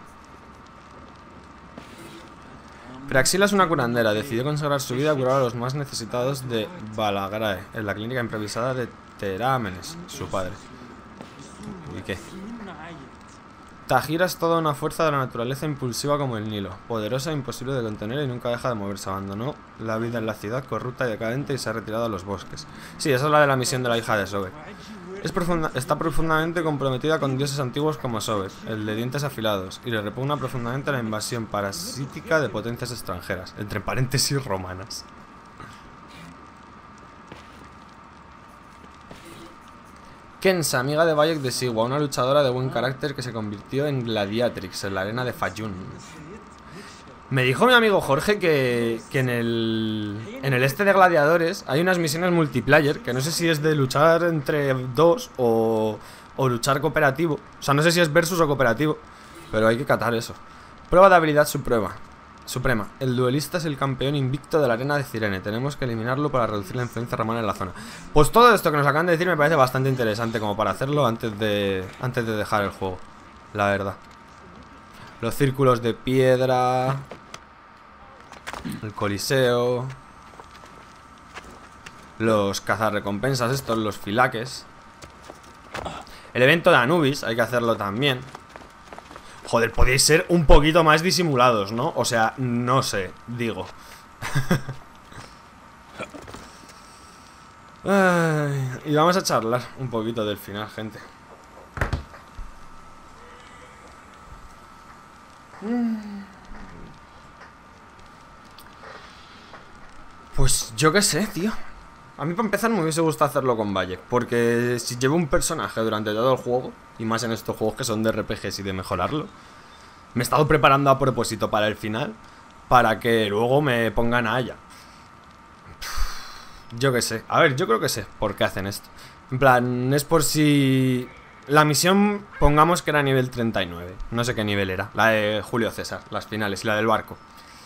Praxila es una curandera. Decidió consagrar su vida a curar a los más necesitados de Balagrae, en la clínica improvisada de Terámenes, su padre. ¿Y qué? Tajira es toda una fuerza de la naturaleza impulsiva como el Nilo, poderosa e imposible de contener y nunca deja de moverse. Abandonó la vida en la ciudad corrupta y decadente y se ha retirado a los bosques. Sí, esa es la de la misión de la hija de Sobek. Es profunda, está profundamente comprometida con dioses antiguos como Sobek, el de dientes afilados, y le repugna profundamente la invasión parasítica de potencias extranjeras, entre paréntesis romanas. Kensa, amiga de Bayek de Sigua, una luchadora de buen carácter que se convirtió en Gladiatrix en la arena de Fayun. Me dijo mi amigo Jorge que, que en el en el este de gladiadores hay unas misiones multiplayer, que no sé si es de luchar entre dos o, o luchar cooperativo. O sea, no sé si es versus o cooperativo, pero hay que catar eso. Prueba de habilidad suprema. Suprema. El duelista es el campeón invicto de la arena de Cirene. Tenemos que eliminarlo para reducir la influencia romana en la zona. Pues todo esto que nos acaban de decir me parece bastante interesante como para hacerlo antes de, antes de dejar el juego. La verdad. Los círculos de piedra. El coliseo. Los cazarrecompensas estos, los filaques. El evento de Anubis, hay que hacerlo también. Joder, podéis ser un poquito más disimulados, ¿no? O sea, no sé, digo. Ay, y vamos a charlar un poquito del final, gente. Pues yo qué sé, tío. A mí para empezar me hubiese gustado hacerlo con Bayek, porque si llevo un personaje durante todo el juego, y más en estos juegos que son de R P Gs y de mejorarlo, me he estado preparando a propósito para el final, para que luego me pongan a Aya. Yo qué sé, a ver, yo creo que sé por qué hacen esto. En plan, es por si... La misión, pongamos que era nivel treinta y nueve, no sé qué nivel era, la de Julio César, las finales, y la del barco.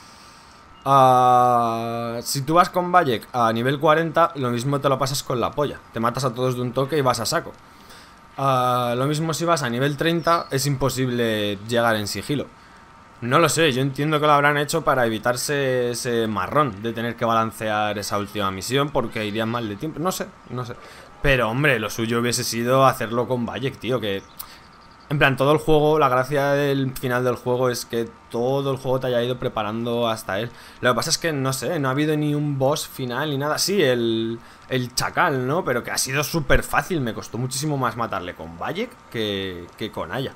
Uh, si tú vas con Bayek a nivel cuarenta, lo mismo te lo pasas con la polla. Te matas a todos de un toque y vas a saco. uh, Lo mismo si vas a nivel treinta, es imposible llegar en sigilo. No lo sé, yo entiendo que lo habrán hecho para evitarse ese marrón de tener que balancear esa última misión, porque irían mal de tiempo, no sé, no sé. Pero hombre, lo suyo hubiese sido hacerlo con Bayek, tío, que... En plan, todo el juego, la gracia del final del juego es que todo el juego te haya ido preparando hasta él. Lo que pasa es que, no sé, no ha habido ni un boss final ni nada. Sí, el, el chacal, ¿no? Pero que ha sido súper fácil. Me costó muchísimo más matarle con Bayek que, que con Aya.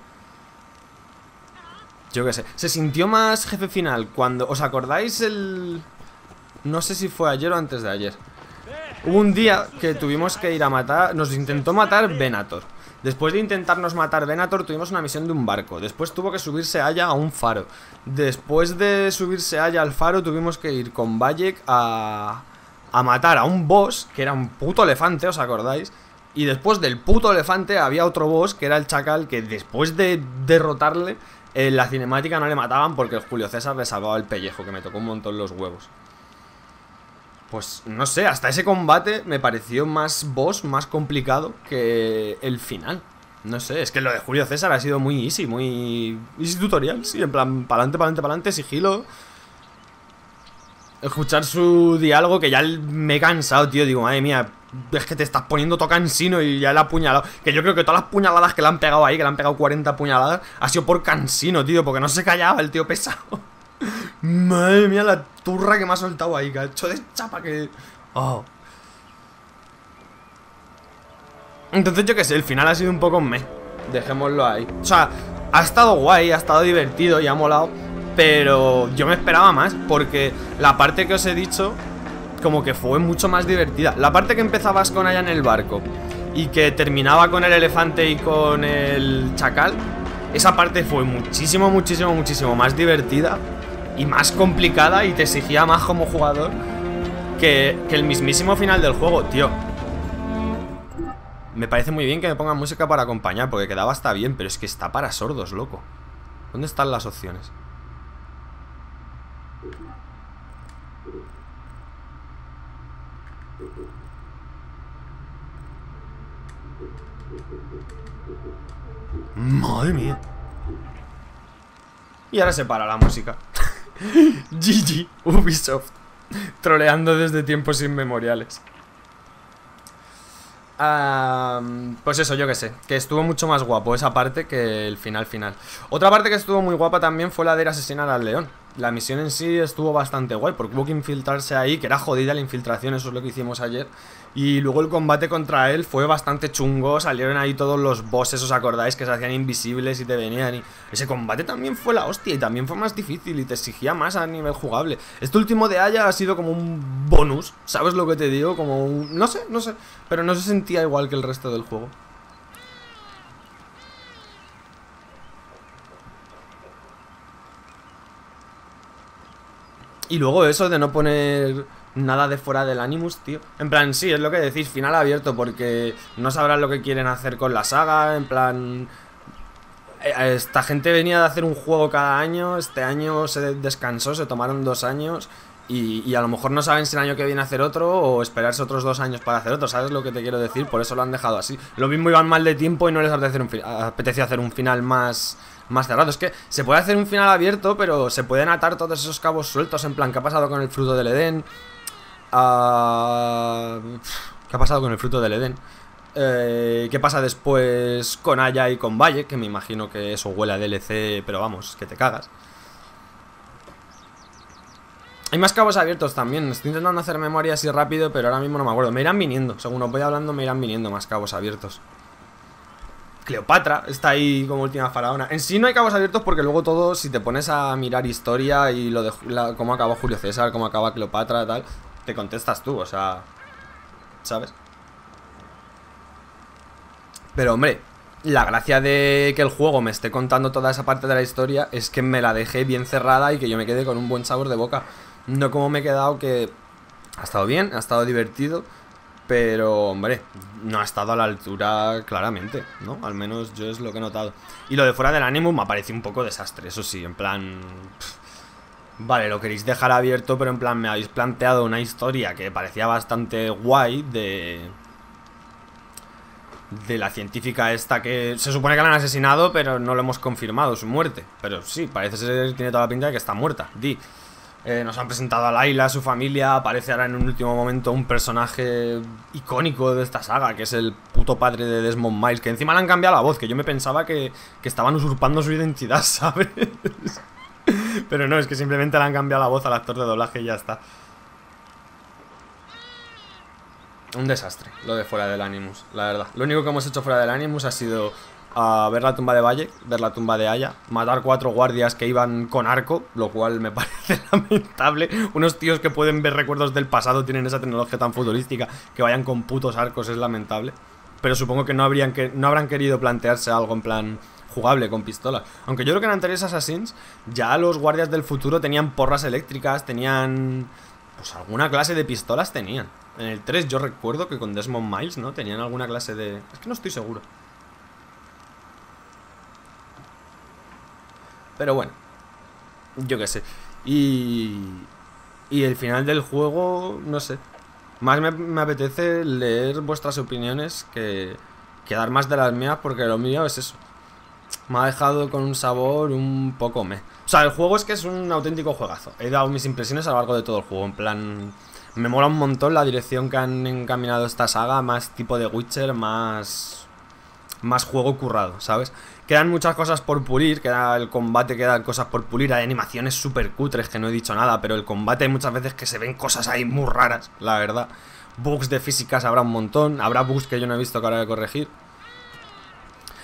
Yo qué sé. Se sintió más jefe final cuando... ¿Os acordáis el...? No sé si fue ayer o antes de ayer. Hubo un día que tuvimos que ir a matar... Nos intentó matar Venator. Después de intentarnos matar Venator, tuvimos una misión de un barco. Después tuvo que subirse Aya a un faro. Después de subirse Aya al faro, tuvimos que ir con Bayek a, a matar a un boss, que era un puto elefante, ¿os acordáis? Y después del puto elefante había otro boss, que era el chacal, que después de derrotarle, en la cinemática no le mataban porque el Julio César le salvaba el pellejo, que me tocó un montón los huevos. Pues no sé, hasta ese combate me pareció más boss, más complicado que el final. No sé, es que lo de Julio César ha sido muy easy, muy easy tutorial, sí, en plan, pa'lante, pa'lante, pa'lante, sigilo. Escuchar su diálogo, que ya me he cansado, tío, digo, madre mía, es que te estás poniendo todo cansino y ya le ha apuñalado. Que yo creo que todas las puñaladas que le han pegado ahí, que le han pegado cuarenta puñaladas, ha sido por cansino, tío, porque no se callaba el tío pesado. Madre mía, la turra que me ha soltado ahí, cacho de chapa que... Oh. Entonces yo qué sé, el final ha sido un poco meh. Dejémoslo ahí. O sea, ha estado guay, ha estado divertido y ha molado. Pero yo me esperaba más, porque la parte que os he dicho como que fue mucho más divertida. La parte que empezabas con Aya en el barco y que terminaba con el elefante y con el chacal, esa parte fue muchísimo, muchísimo, muchísimo más divertida y más complicada y te exigía más como jugador que, que el mismísimo final del juego, tío. Me parece muy bien que me pongan música para acompañar, porque quedaba hasta bien, pero es que está para sordos, loco. ¿Dónde están las opciones? Madre mía. Y ahora se para la música. G G, Ubisoft. Troleando desde tiempos inmemoriales. Uh, pues eso, yo que sé, que estuvo mucho más guapo esa parte que el final final. Otra parte que estuvo muy guapa también fue la de ir a asesinar al león. La misión en sí estuvo bastante guay, porque hubo que infiltrarse ahí, que era jodida la infiltración, eso es lo que hicimos ayer. Y luego el combate contra él fue bastante chungo, salieron ahí todos los bosses, ¿os acordáis? Que se hacían invisibles y te venían y... Ese combate también fue la hostia y también fue más difícil y te exigía más a nivel jugable. Este último de Aya ha sido como un bonus, ¿sabes lo que te digo? Como un... no sé, no sé, pero no se sentía igual que el resto del juego. Y luego eso de no poner nada de fuera del Animus, tío. En plan, sí, es lo que decís, final abierto, porque no sabrán lo que quieren hacer con la saga. En plan, esta gente venía de hacer un juego cada año. Este año se descansó, se tomaron dos años y, y a lo mejor no saben si el año que viene hacer otro o esperarse otros dos años para hacer otro. ¿Sabes lo que te quiero decir? Por eso lo han dejado así. Lo mismo iban mal de tiempo y no les apetece un, apetecía hacer un final más... más cerrado. Es que se puede hacer un final abierto, pero se pueden atar todos esos cabos sueltos. En plan, ¿qué ha pasado con el fruto del Edén? Uh, ¿Qué ha pasado con el fruto del Edén? Eh, ¿Qué pasa después con Aya y con Valle? Que me imagino que eso huele a D L C, pero vamos, que te cagas. Hay más cabos abiertos también. Estoy intentando hacer memoria así rápido, pero ahora mismo no me acuerdo. Me irán viniendo, según os voy hablando, me irán viniendo más cabos abiertos. Cleopatra está ahí como última faraona. En sí no hay cabos abiertos porque luego todo, si te pones a mirar historia y lo de la, cómo acabó Julio César, cómo acaba Cleopatra y tal, te contestas tú, o sea, ¿sabes? Pero hombre, la gracia de que el juego me esté contando toda esa parte de la historia es que me la dejé bien cerrada y que yo me quede con un buen sabor de boca. No como me he quedado, que ha estado bien, ha estado divertido, pero, hombre, no ha estado a la altura claramente, ¿no? Al menos yo es lo que he notado. Y lo de fuera del Animus me ha parecido un poco desastre, eso sí, en plan... Pff, vale, lo queréis dejar abierto, pero en plan me habéis planteado una historia que parecía bastante guay de... de la científica esta que se supone que la han asesinado, pero no lo hemos confirmado su muerte. Pero sí, parece ser, tiene toda la pinta de que está muerta, di. Eh, nos han presentado a Layla, su familia. Aparece ahora en un último momento un personaje icónico de esta saga, que es el puto padre de Desmond Miles, que encima le han cambiado la voz, que yo me pensaba que, que estaban usurpando su identidad, ¿sabes? Pero no, es que simplemente le han cambiado la voz al actor de doblaje y ya está. Un desastre, lo de fuera del Animus, la verdad. Lo único que hemos hecho fuera del Animus ha sido uh, ver la tumba de Valle, ver la tumba de Aya, matar cuatro guardias que iban con arco, lo cual me parece lamentable. Unos tíos que pueden ver recuerdos del pasado tienen esa tecnología tan futurística, que vayan con putos arcos, es lamentable. Pero supongo que no, habrían que no habrán querido plantearse algo en plan jugable con pistolas. Aunque yo creo que en anteriores Assassins ya los guardias del futuro tenían porras eléctricas, tenían... pues alguna clase de pistolas tenían. En el tres yo recuerdo que con Desmond Miles, ¿no? Tenían alguna clase de... es que no estoy seguro. Pero bueno, yo qué sé. Y... y el final del juego, no sé. Más me, me apetece leer vuestras opiniones que, que dar más de las mías, porque lo mío es eso. Me ha dejado con un sabor un poco meh. O sea, el juego es que es un auténtico juegazo. He dado mis impresiones a lo largo de todo el juego. En plan, me mola un montón la dirección que han encaminado esta saga. Más tipo de Witcher, más... más juego currado, ¿sabes? Quedan muchas cosas por pulir. Queda el combate, quedan cosas por pulir. Hay animaciones súper cutres que no he dicho nada, pero el combate hay muchas veces que se ven cosas ahí muy raras, la verdad. Bugs de físicas habrá un montón. Habrá bugs que yo no he visto que habrá que corregir.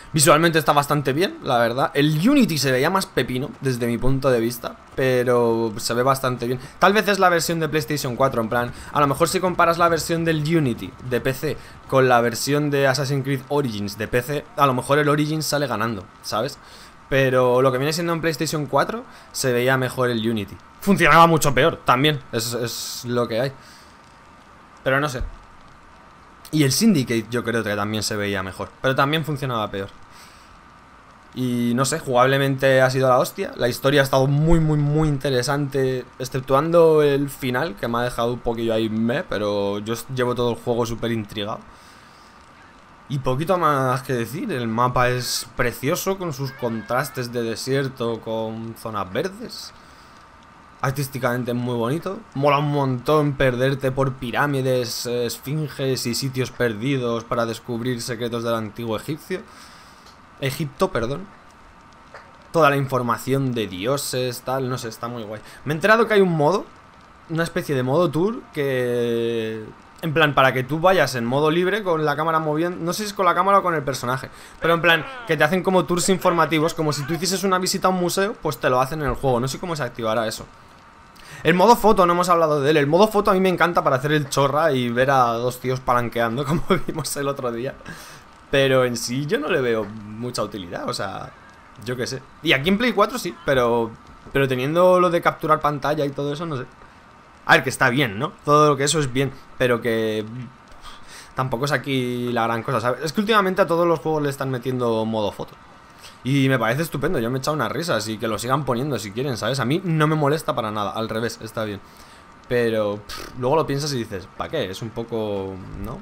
Visualmente está bastante bien, la verdad. El Unity se veía más pepino, desde mi punto de vista, pero se ve bastante bien. Tal vez es la versión de PlayStation cuatro, en plan, a lo mejor si comparas la versión del Unity de P C con la versión de Assassin's Creed Origins de P C, a lo mejor el Origins sale ganando, ¿sabes? Pero lo que viene siendo en PlayStation cuatro se veía mejor el Unity. Funcionaba mucho peor, también, es, es lo que hay. Pero no sé. Y el Syndicate yo creo que también se veía mejor, pero también funcionaba peor. Y no sé, jugablemente ha sido la hostia. La historia ha estado muy, muy, muy interesante, exceptuando el final, que me ha dejado un poquillo ahí meh, pero yo llevo todo el juego súper intrigado. Y poquito más que decir, el mapa es precioso con sus contrastes de desierto con zonas verdes. Artísticamente muy bonito. Mola un montón perderte por pirámides, esfinges y sitios perdidos para descubrir secretos del antiguo egipcio. Egipto, perdón. Toda la información de dioses, tal, no sé, está muy guay. Me he enterado que hay un modo, una especie de modo tour que... En plan, para que tú vayas en modo libre con la cámara moviendo. No sé si es con la cámara o con el personaje, pero en plan, que te hacen como tours informativos. Como si tú hicieses una visita a un museo, pues te lo hacen en el juego. No sé cómo se activará eso. El modo foto, no hemos hablado de él. El modo foto a mí me encanta para hacer el chorra y ver a dos tíos palanqueando, como vimos el otro día. Pero en sí yo no le veo mucha utilidad, o sea, yo qué sé. Y aquí en Play cuatro sí, pero pero teniendo lo de capturar pantalla y todo eso, no sé. A ver, que está bien, ¿no? Todo lo que eso es bien, pero que tampoco es aquí la gran cosa, ¿sabes? Es que últimamente a todos los juegos le están metiendo modo foto. Y me parece estupendo, yo me he echado unas risas y que lo sigan poniendo si quieren, ¿sabes? A mí no me molesta para nada, al revés, está bien. Pero pff, luego lo piensas y dices, ¿para qué? Es un poco... ¿no?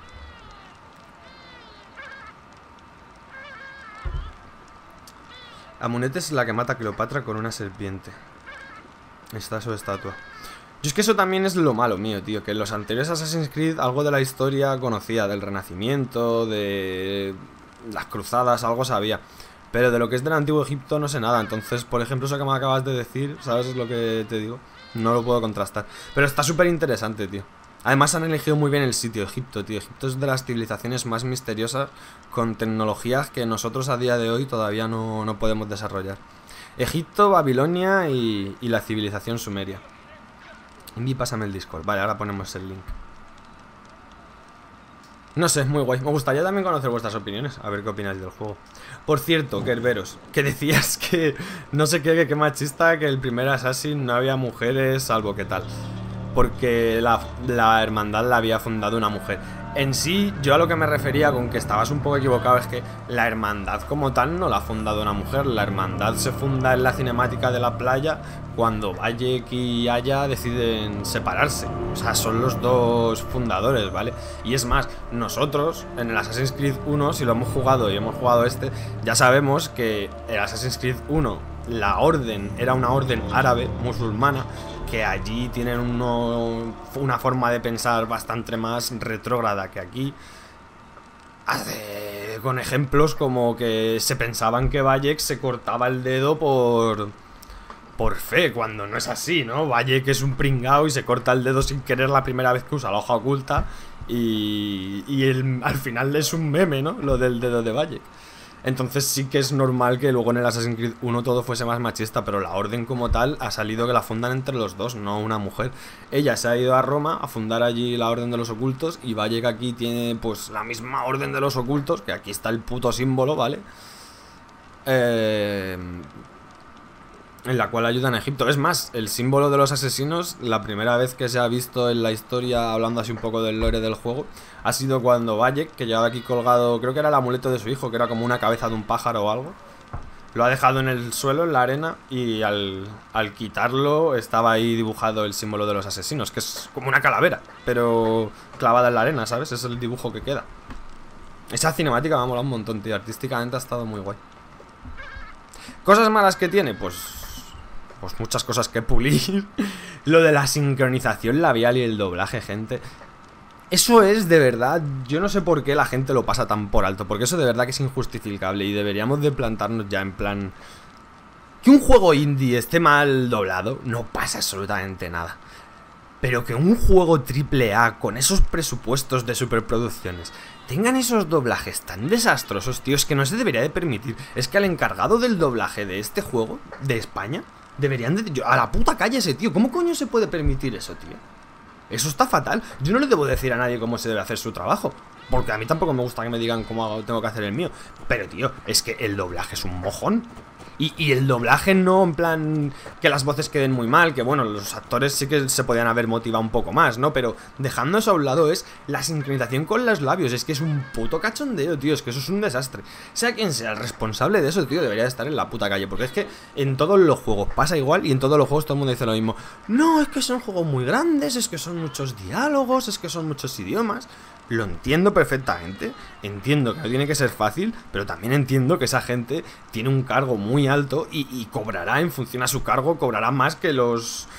Amunet es la que mata a Cleopatra con una serpiente. Está su estatua. Yo es que eso también es lo malo mío, tío. Que en los anteriores Assassin's Creed algo de la historia conocía. Del Renacimiento, de las cruzadas, algo sabía. Pero de lo que es del Antiguo Egipto no sé nada. Entonces, por ejemplo, eso que me acabas de decir, ¿sabes lo que te digo? No lo puedo contrastar. Pero está súper interesante, tío. Además han elegido muy bien el sitio, Egipto, tío. Egipto es de las civilizaciones más misteriosas, con tecnologías que nosotros a día de hoy todavía no, no podemos desarrollar. Egipto, Babilonia y, y la civilización sumeria. Invi, pásame el Discord. Vale, ahora ponemos el link. No sé, es muy guay. Me gustaría también conocer vuestras opiniones. A ver qué opináis del juego. Por cierto, Kerberos, que decías que no sé qué, que qué machista, que el primer Assassin no había mujeres, salvo que tal. Porque la, la hermandad la había fundado una mujer. En sí, yo a lo que me refería con que estabas un poco equivocado es que la hermandad como tal no la ha fundado una mujer. La hermandad se funda en la cinemática de la playa cuando Bayek y Aya deciden separarse. O sea, son los dos fundadores, ¿vale? Y es más, nosotros en el Assassin's Creed uno, si lo hemos jugado y hemos jugado este, ya sabemos que el Assassin's Creed uno, la orden era una orden árabe, musulmana, que allí tienen uno, una forma de pensar bastante más retrógrada que aquí. Hace, con ejemplos como que se pensaban que Bayek se cortaba el dedo por por fe, cuando no es así, ¿no? Bayek es un pringao y se corta el dedo sin querer la primera vez que usa la hoja oculta. Y, y el, al final es un meme, ¿no? Lo del dedo de Bayek. Entonces sí que es normal que luego en el Assassin's Creed uno todo fuese más machista, pero la orden como tal ha salido que la fundan entre los dos, no una mujer. Ella se ha ido a Roma a fundar allí la Orden de los Ocultos y Bayek aquí tiene pues la misma Orden de los Ocultos, que aquí está el puto símbolo, ¿vale? Eh... En la cual ayudan a Egipto. Es más, el símbolo de los asesinos, la primera vez que se ha visto en la historia, hablando así un poco del lore del juego, ha sido cuando Bayek, que llevaba aquí colgado, creo que era el amuleto de su hijo, que era como una cabeza de un pájaro o algo, lo ha dejado en el suelo, en la arena, y al, al quitarlo estaba ahí dibujado el símbolo de los asesinos, que es como una calavera, pero clavada en la arena, ¿sabes? Es el dibujo que queda. Esa cinemática me ha molado un montón, tío. Artísticamente ha estado muy guay. Cosas malas que tiene, pues... Pues muchas cosas que pulir. Lo de la sincronización labial y el doblaje, gente. Eso es de verdad. Yo no sé por qué la gente lo pasa tan por alto, porque eso de verdad que es injustificable. Y deberíamos de plantarnos ya en plan... Que un juego indie esté mal doblado, no pasa absolutamente nada. Pero que un juego triple A con esos presupuestos de superproducciones tengan esos doblajes tan desastrosos, tío, es que no se debería de permitir. Es que al encargado del doblaje de este juego, de España, deberían de... Yo, a la puta calle ese tío, ¿cómo coño se puede permitir eso, tío? Eso está fatal. Yo no le debo decir a nadie cómo se debe hacer su trabajo, porque a mí tampoco me gusta que me digan cómo hago, tengo que hacer el mío. Pero, tío, es que el doblaje es un mojón. Y, y el doblaje no en plan que las voces queden muy mal, que bueno, los actores sí que se podían haber motivado un poco más, ¿no? Pero dejando eso a un lado es la sincronización con los labios. Es que es un puto cachondeo, tío, es que eso es un desastre. Sea quien sea el responsable de eso, tío, debería de estar en la puta calle. Porque es que en todos los juegos pasa igual y en todos los juegos todo el mundo dice lo mismo. No, es que son juegos muy grandes, es que son muchos diálogos, es que son muchos idiomas. Lo entiendo perfectamente, entiendo que no tiene que ser fácil, pero también entiendo que esa gente tiene un cargo muy alto y, y cobrará en función a su cargo, cobrará más que los,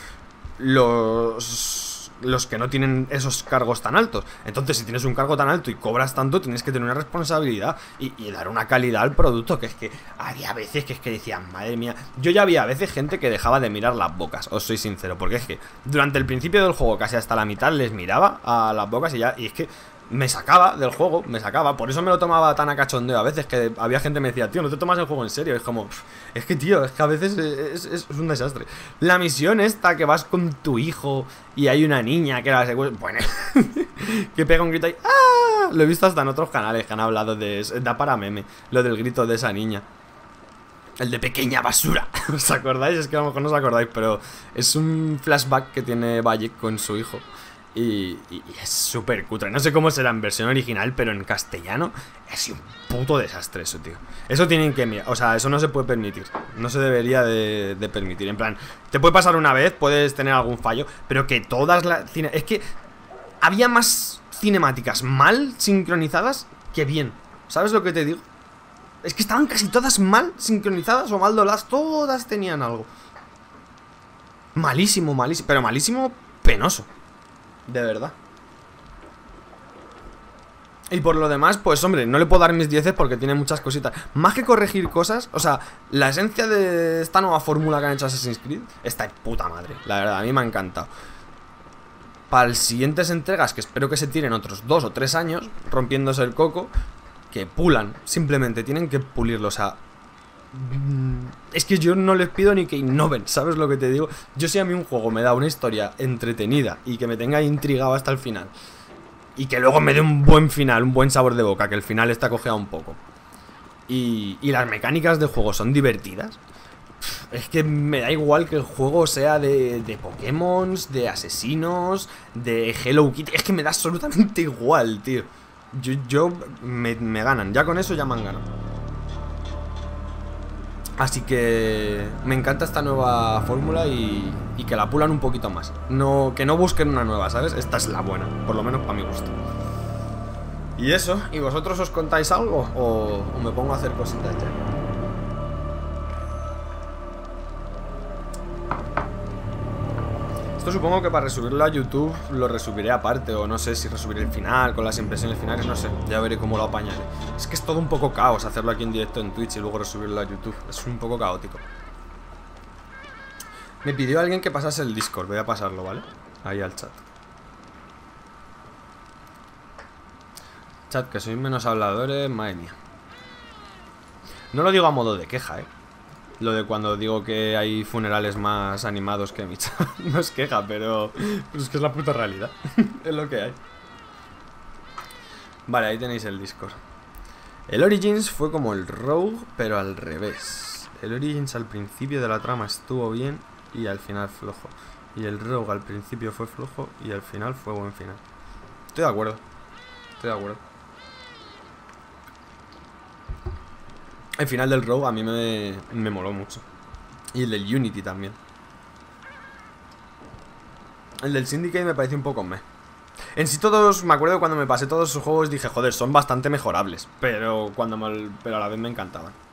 los, los que no tienen esos cargos tan altos. Entonces, si tienes un cargo tan alto y cobras tanto, tienes que tener una responsabilidad y, y dar una calidad al producto, que es que había veces que es que decían, madre mía, yo ya había a veces gente que dejaba de mirar las bocas, os soy sincero, porque es que durante el principio del juego, casi hasta la mitad, les miraba a las bocas y ya, y es que me sacaba del juego, me sacaba. Por eso me lo tomaba tan a cachondeo a veces, que había gente que me decía, tío, no te tomas el juego en serio. Es como, pff, es que tío, es que a veces es, es, es un desastre. La misión esta que vas con tu hijo y hay una niña que la secuestra, bueno, que pega un grito ahí, ¡ah! Lo he visto hasta en otros canales que han hablado de eso, da para meme, lo del grito de esa niña. El de pequeña basura. ¿Os acordáis? Es que a lo mejor no os acordáis, pero es un flashback que tiene Bayek con su hijo. Y, y, y es súper cutre. No sé cómo será en versión original, pero en castellano es un puto desastre eso, tío. Eso tienen que mirar. O sea, eso no se puede permitir. No se debería de, de permitir. En plan, te puede pasar una vez, puedes tener algún fallo, pero que todas las... Es que había más cinemáticas mal sincronizadas que bien. ¿Sabes lo que te digo? Es que estaban casi todas mal sincronizadas o mal dobladas. Todas tenían algo. Malísimo, malísimo. Pero malísimo, penoso. De verdad. Y por lo demás, pues hombre, no le puedo dar mis dieces porque tiene muchas cositas. Más que corregir cosas, o sea, la esencia de esta nueva fórmula que han hecho Assassin's Creed está de puta madre. La verdad, a mí me ha encantado. Para las siguientes entregas, que espero que se tiren otros dos o tres años, rompiéndose el coco, que pulan, simplemente tienen que pulirlo, o sea... Es que yo no les pido ni que innoven, ¿sabes lo que te digo? Yo si a mí un juego me da una historia entretenida y que me tenga intrigado hasta el final y que luego me dé un buen final, un buen sabor de boca, que el final está cojeado un poco y, y las mecánicas de juego son divertidas, es que me da igual que el juego sea de, de Pokémon, de asesinos, de Hello Kitty, es que me da absolutamente igual, tío. Yo, yo me, me ganan, ya con eso ya me han ganado. Así que me encanta esta nueva fórmula y, y que la pulan un poquito más. No, que no busquen una nueva, ¿sabes? Esta es la buena, por lo menos para mi gusto. Y eso, ¿y vosotros os contáis algo? ¿O, o me pongo a hacer cositas ya? Esto supongo que para resubirlo a YouTube lo resubiré aparte, o no sé si resubiré el final con las impresiones finales, no sé, ya veré cómo lo apañaré. Es que es todo un poco caos hacerlo aquí en directo en Twitch y luego resubirlo a YouTube, es un poco caótico. Me pidió alguien que pasase el Discord, voy a pasarlo, ¿vale? Ahí al chat. Chat, que sois menos habladores, madre mía. No lo digo a modo de queja, eh. Lo de cuando digo que hay funerales más animados que mi chat. No es queja, pero, pero es que es la puta realidad. Es lo que hay. Vale, ahí tenéis el Discord. El Origins fue como el Rogue, pero al revés. El Origins al principio de la trama estuvo bien y al final flojo. Y el Rogue al principio fue flojo y al final fue buen final. Estoy de acuerdo. Estoy de acuerdo. El final del Rogue a mí me, me moló mucho. Y el del Unity también. El del Syndicate me parece un poco meh. En sí todos, me acuerdo cuando me pasé todos sus juegos dije, joder, son bastante mejorables. Pero cuando me, pero a la vez me encantaban.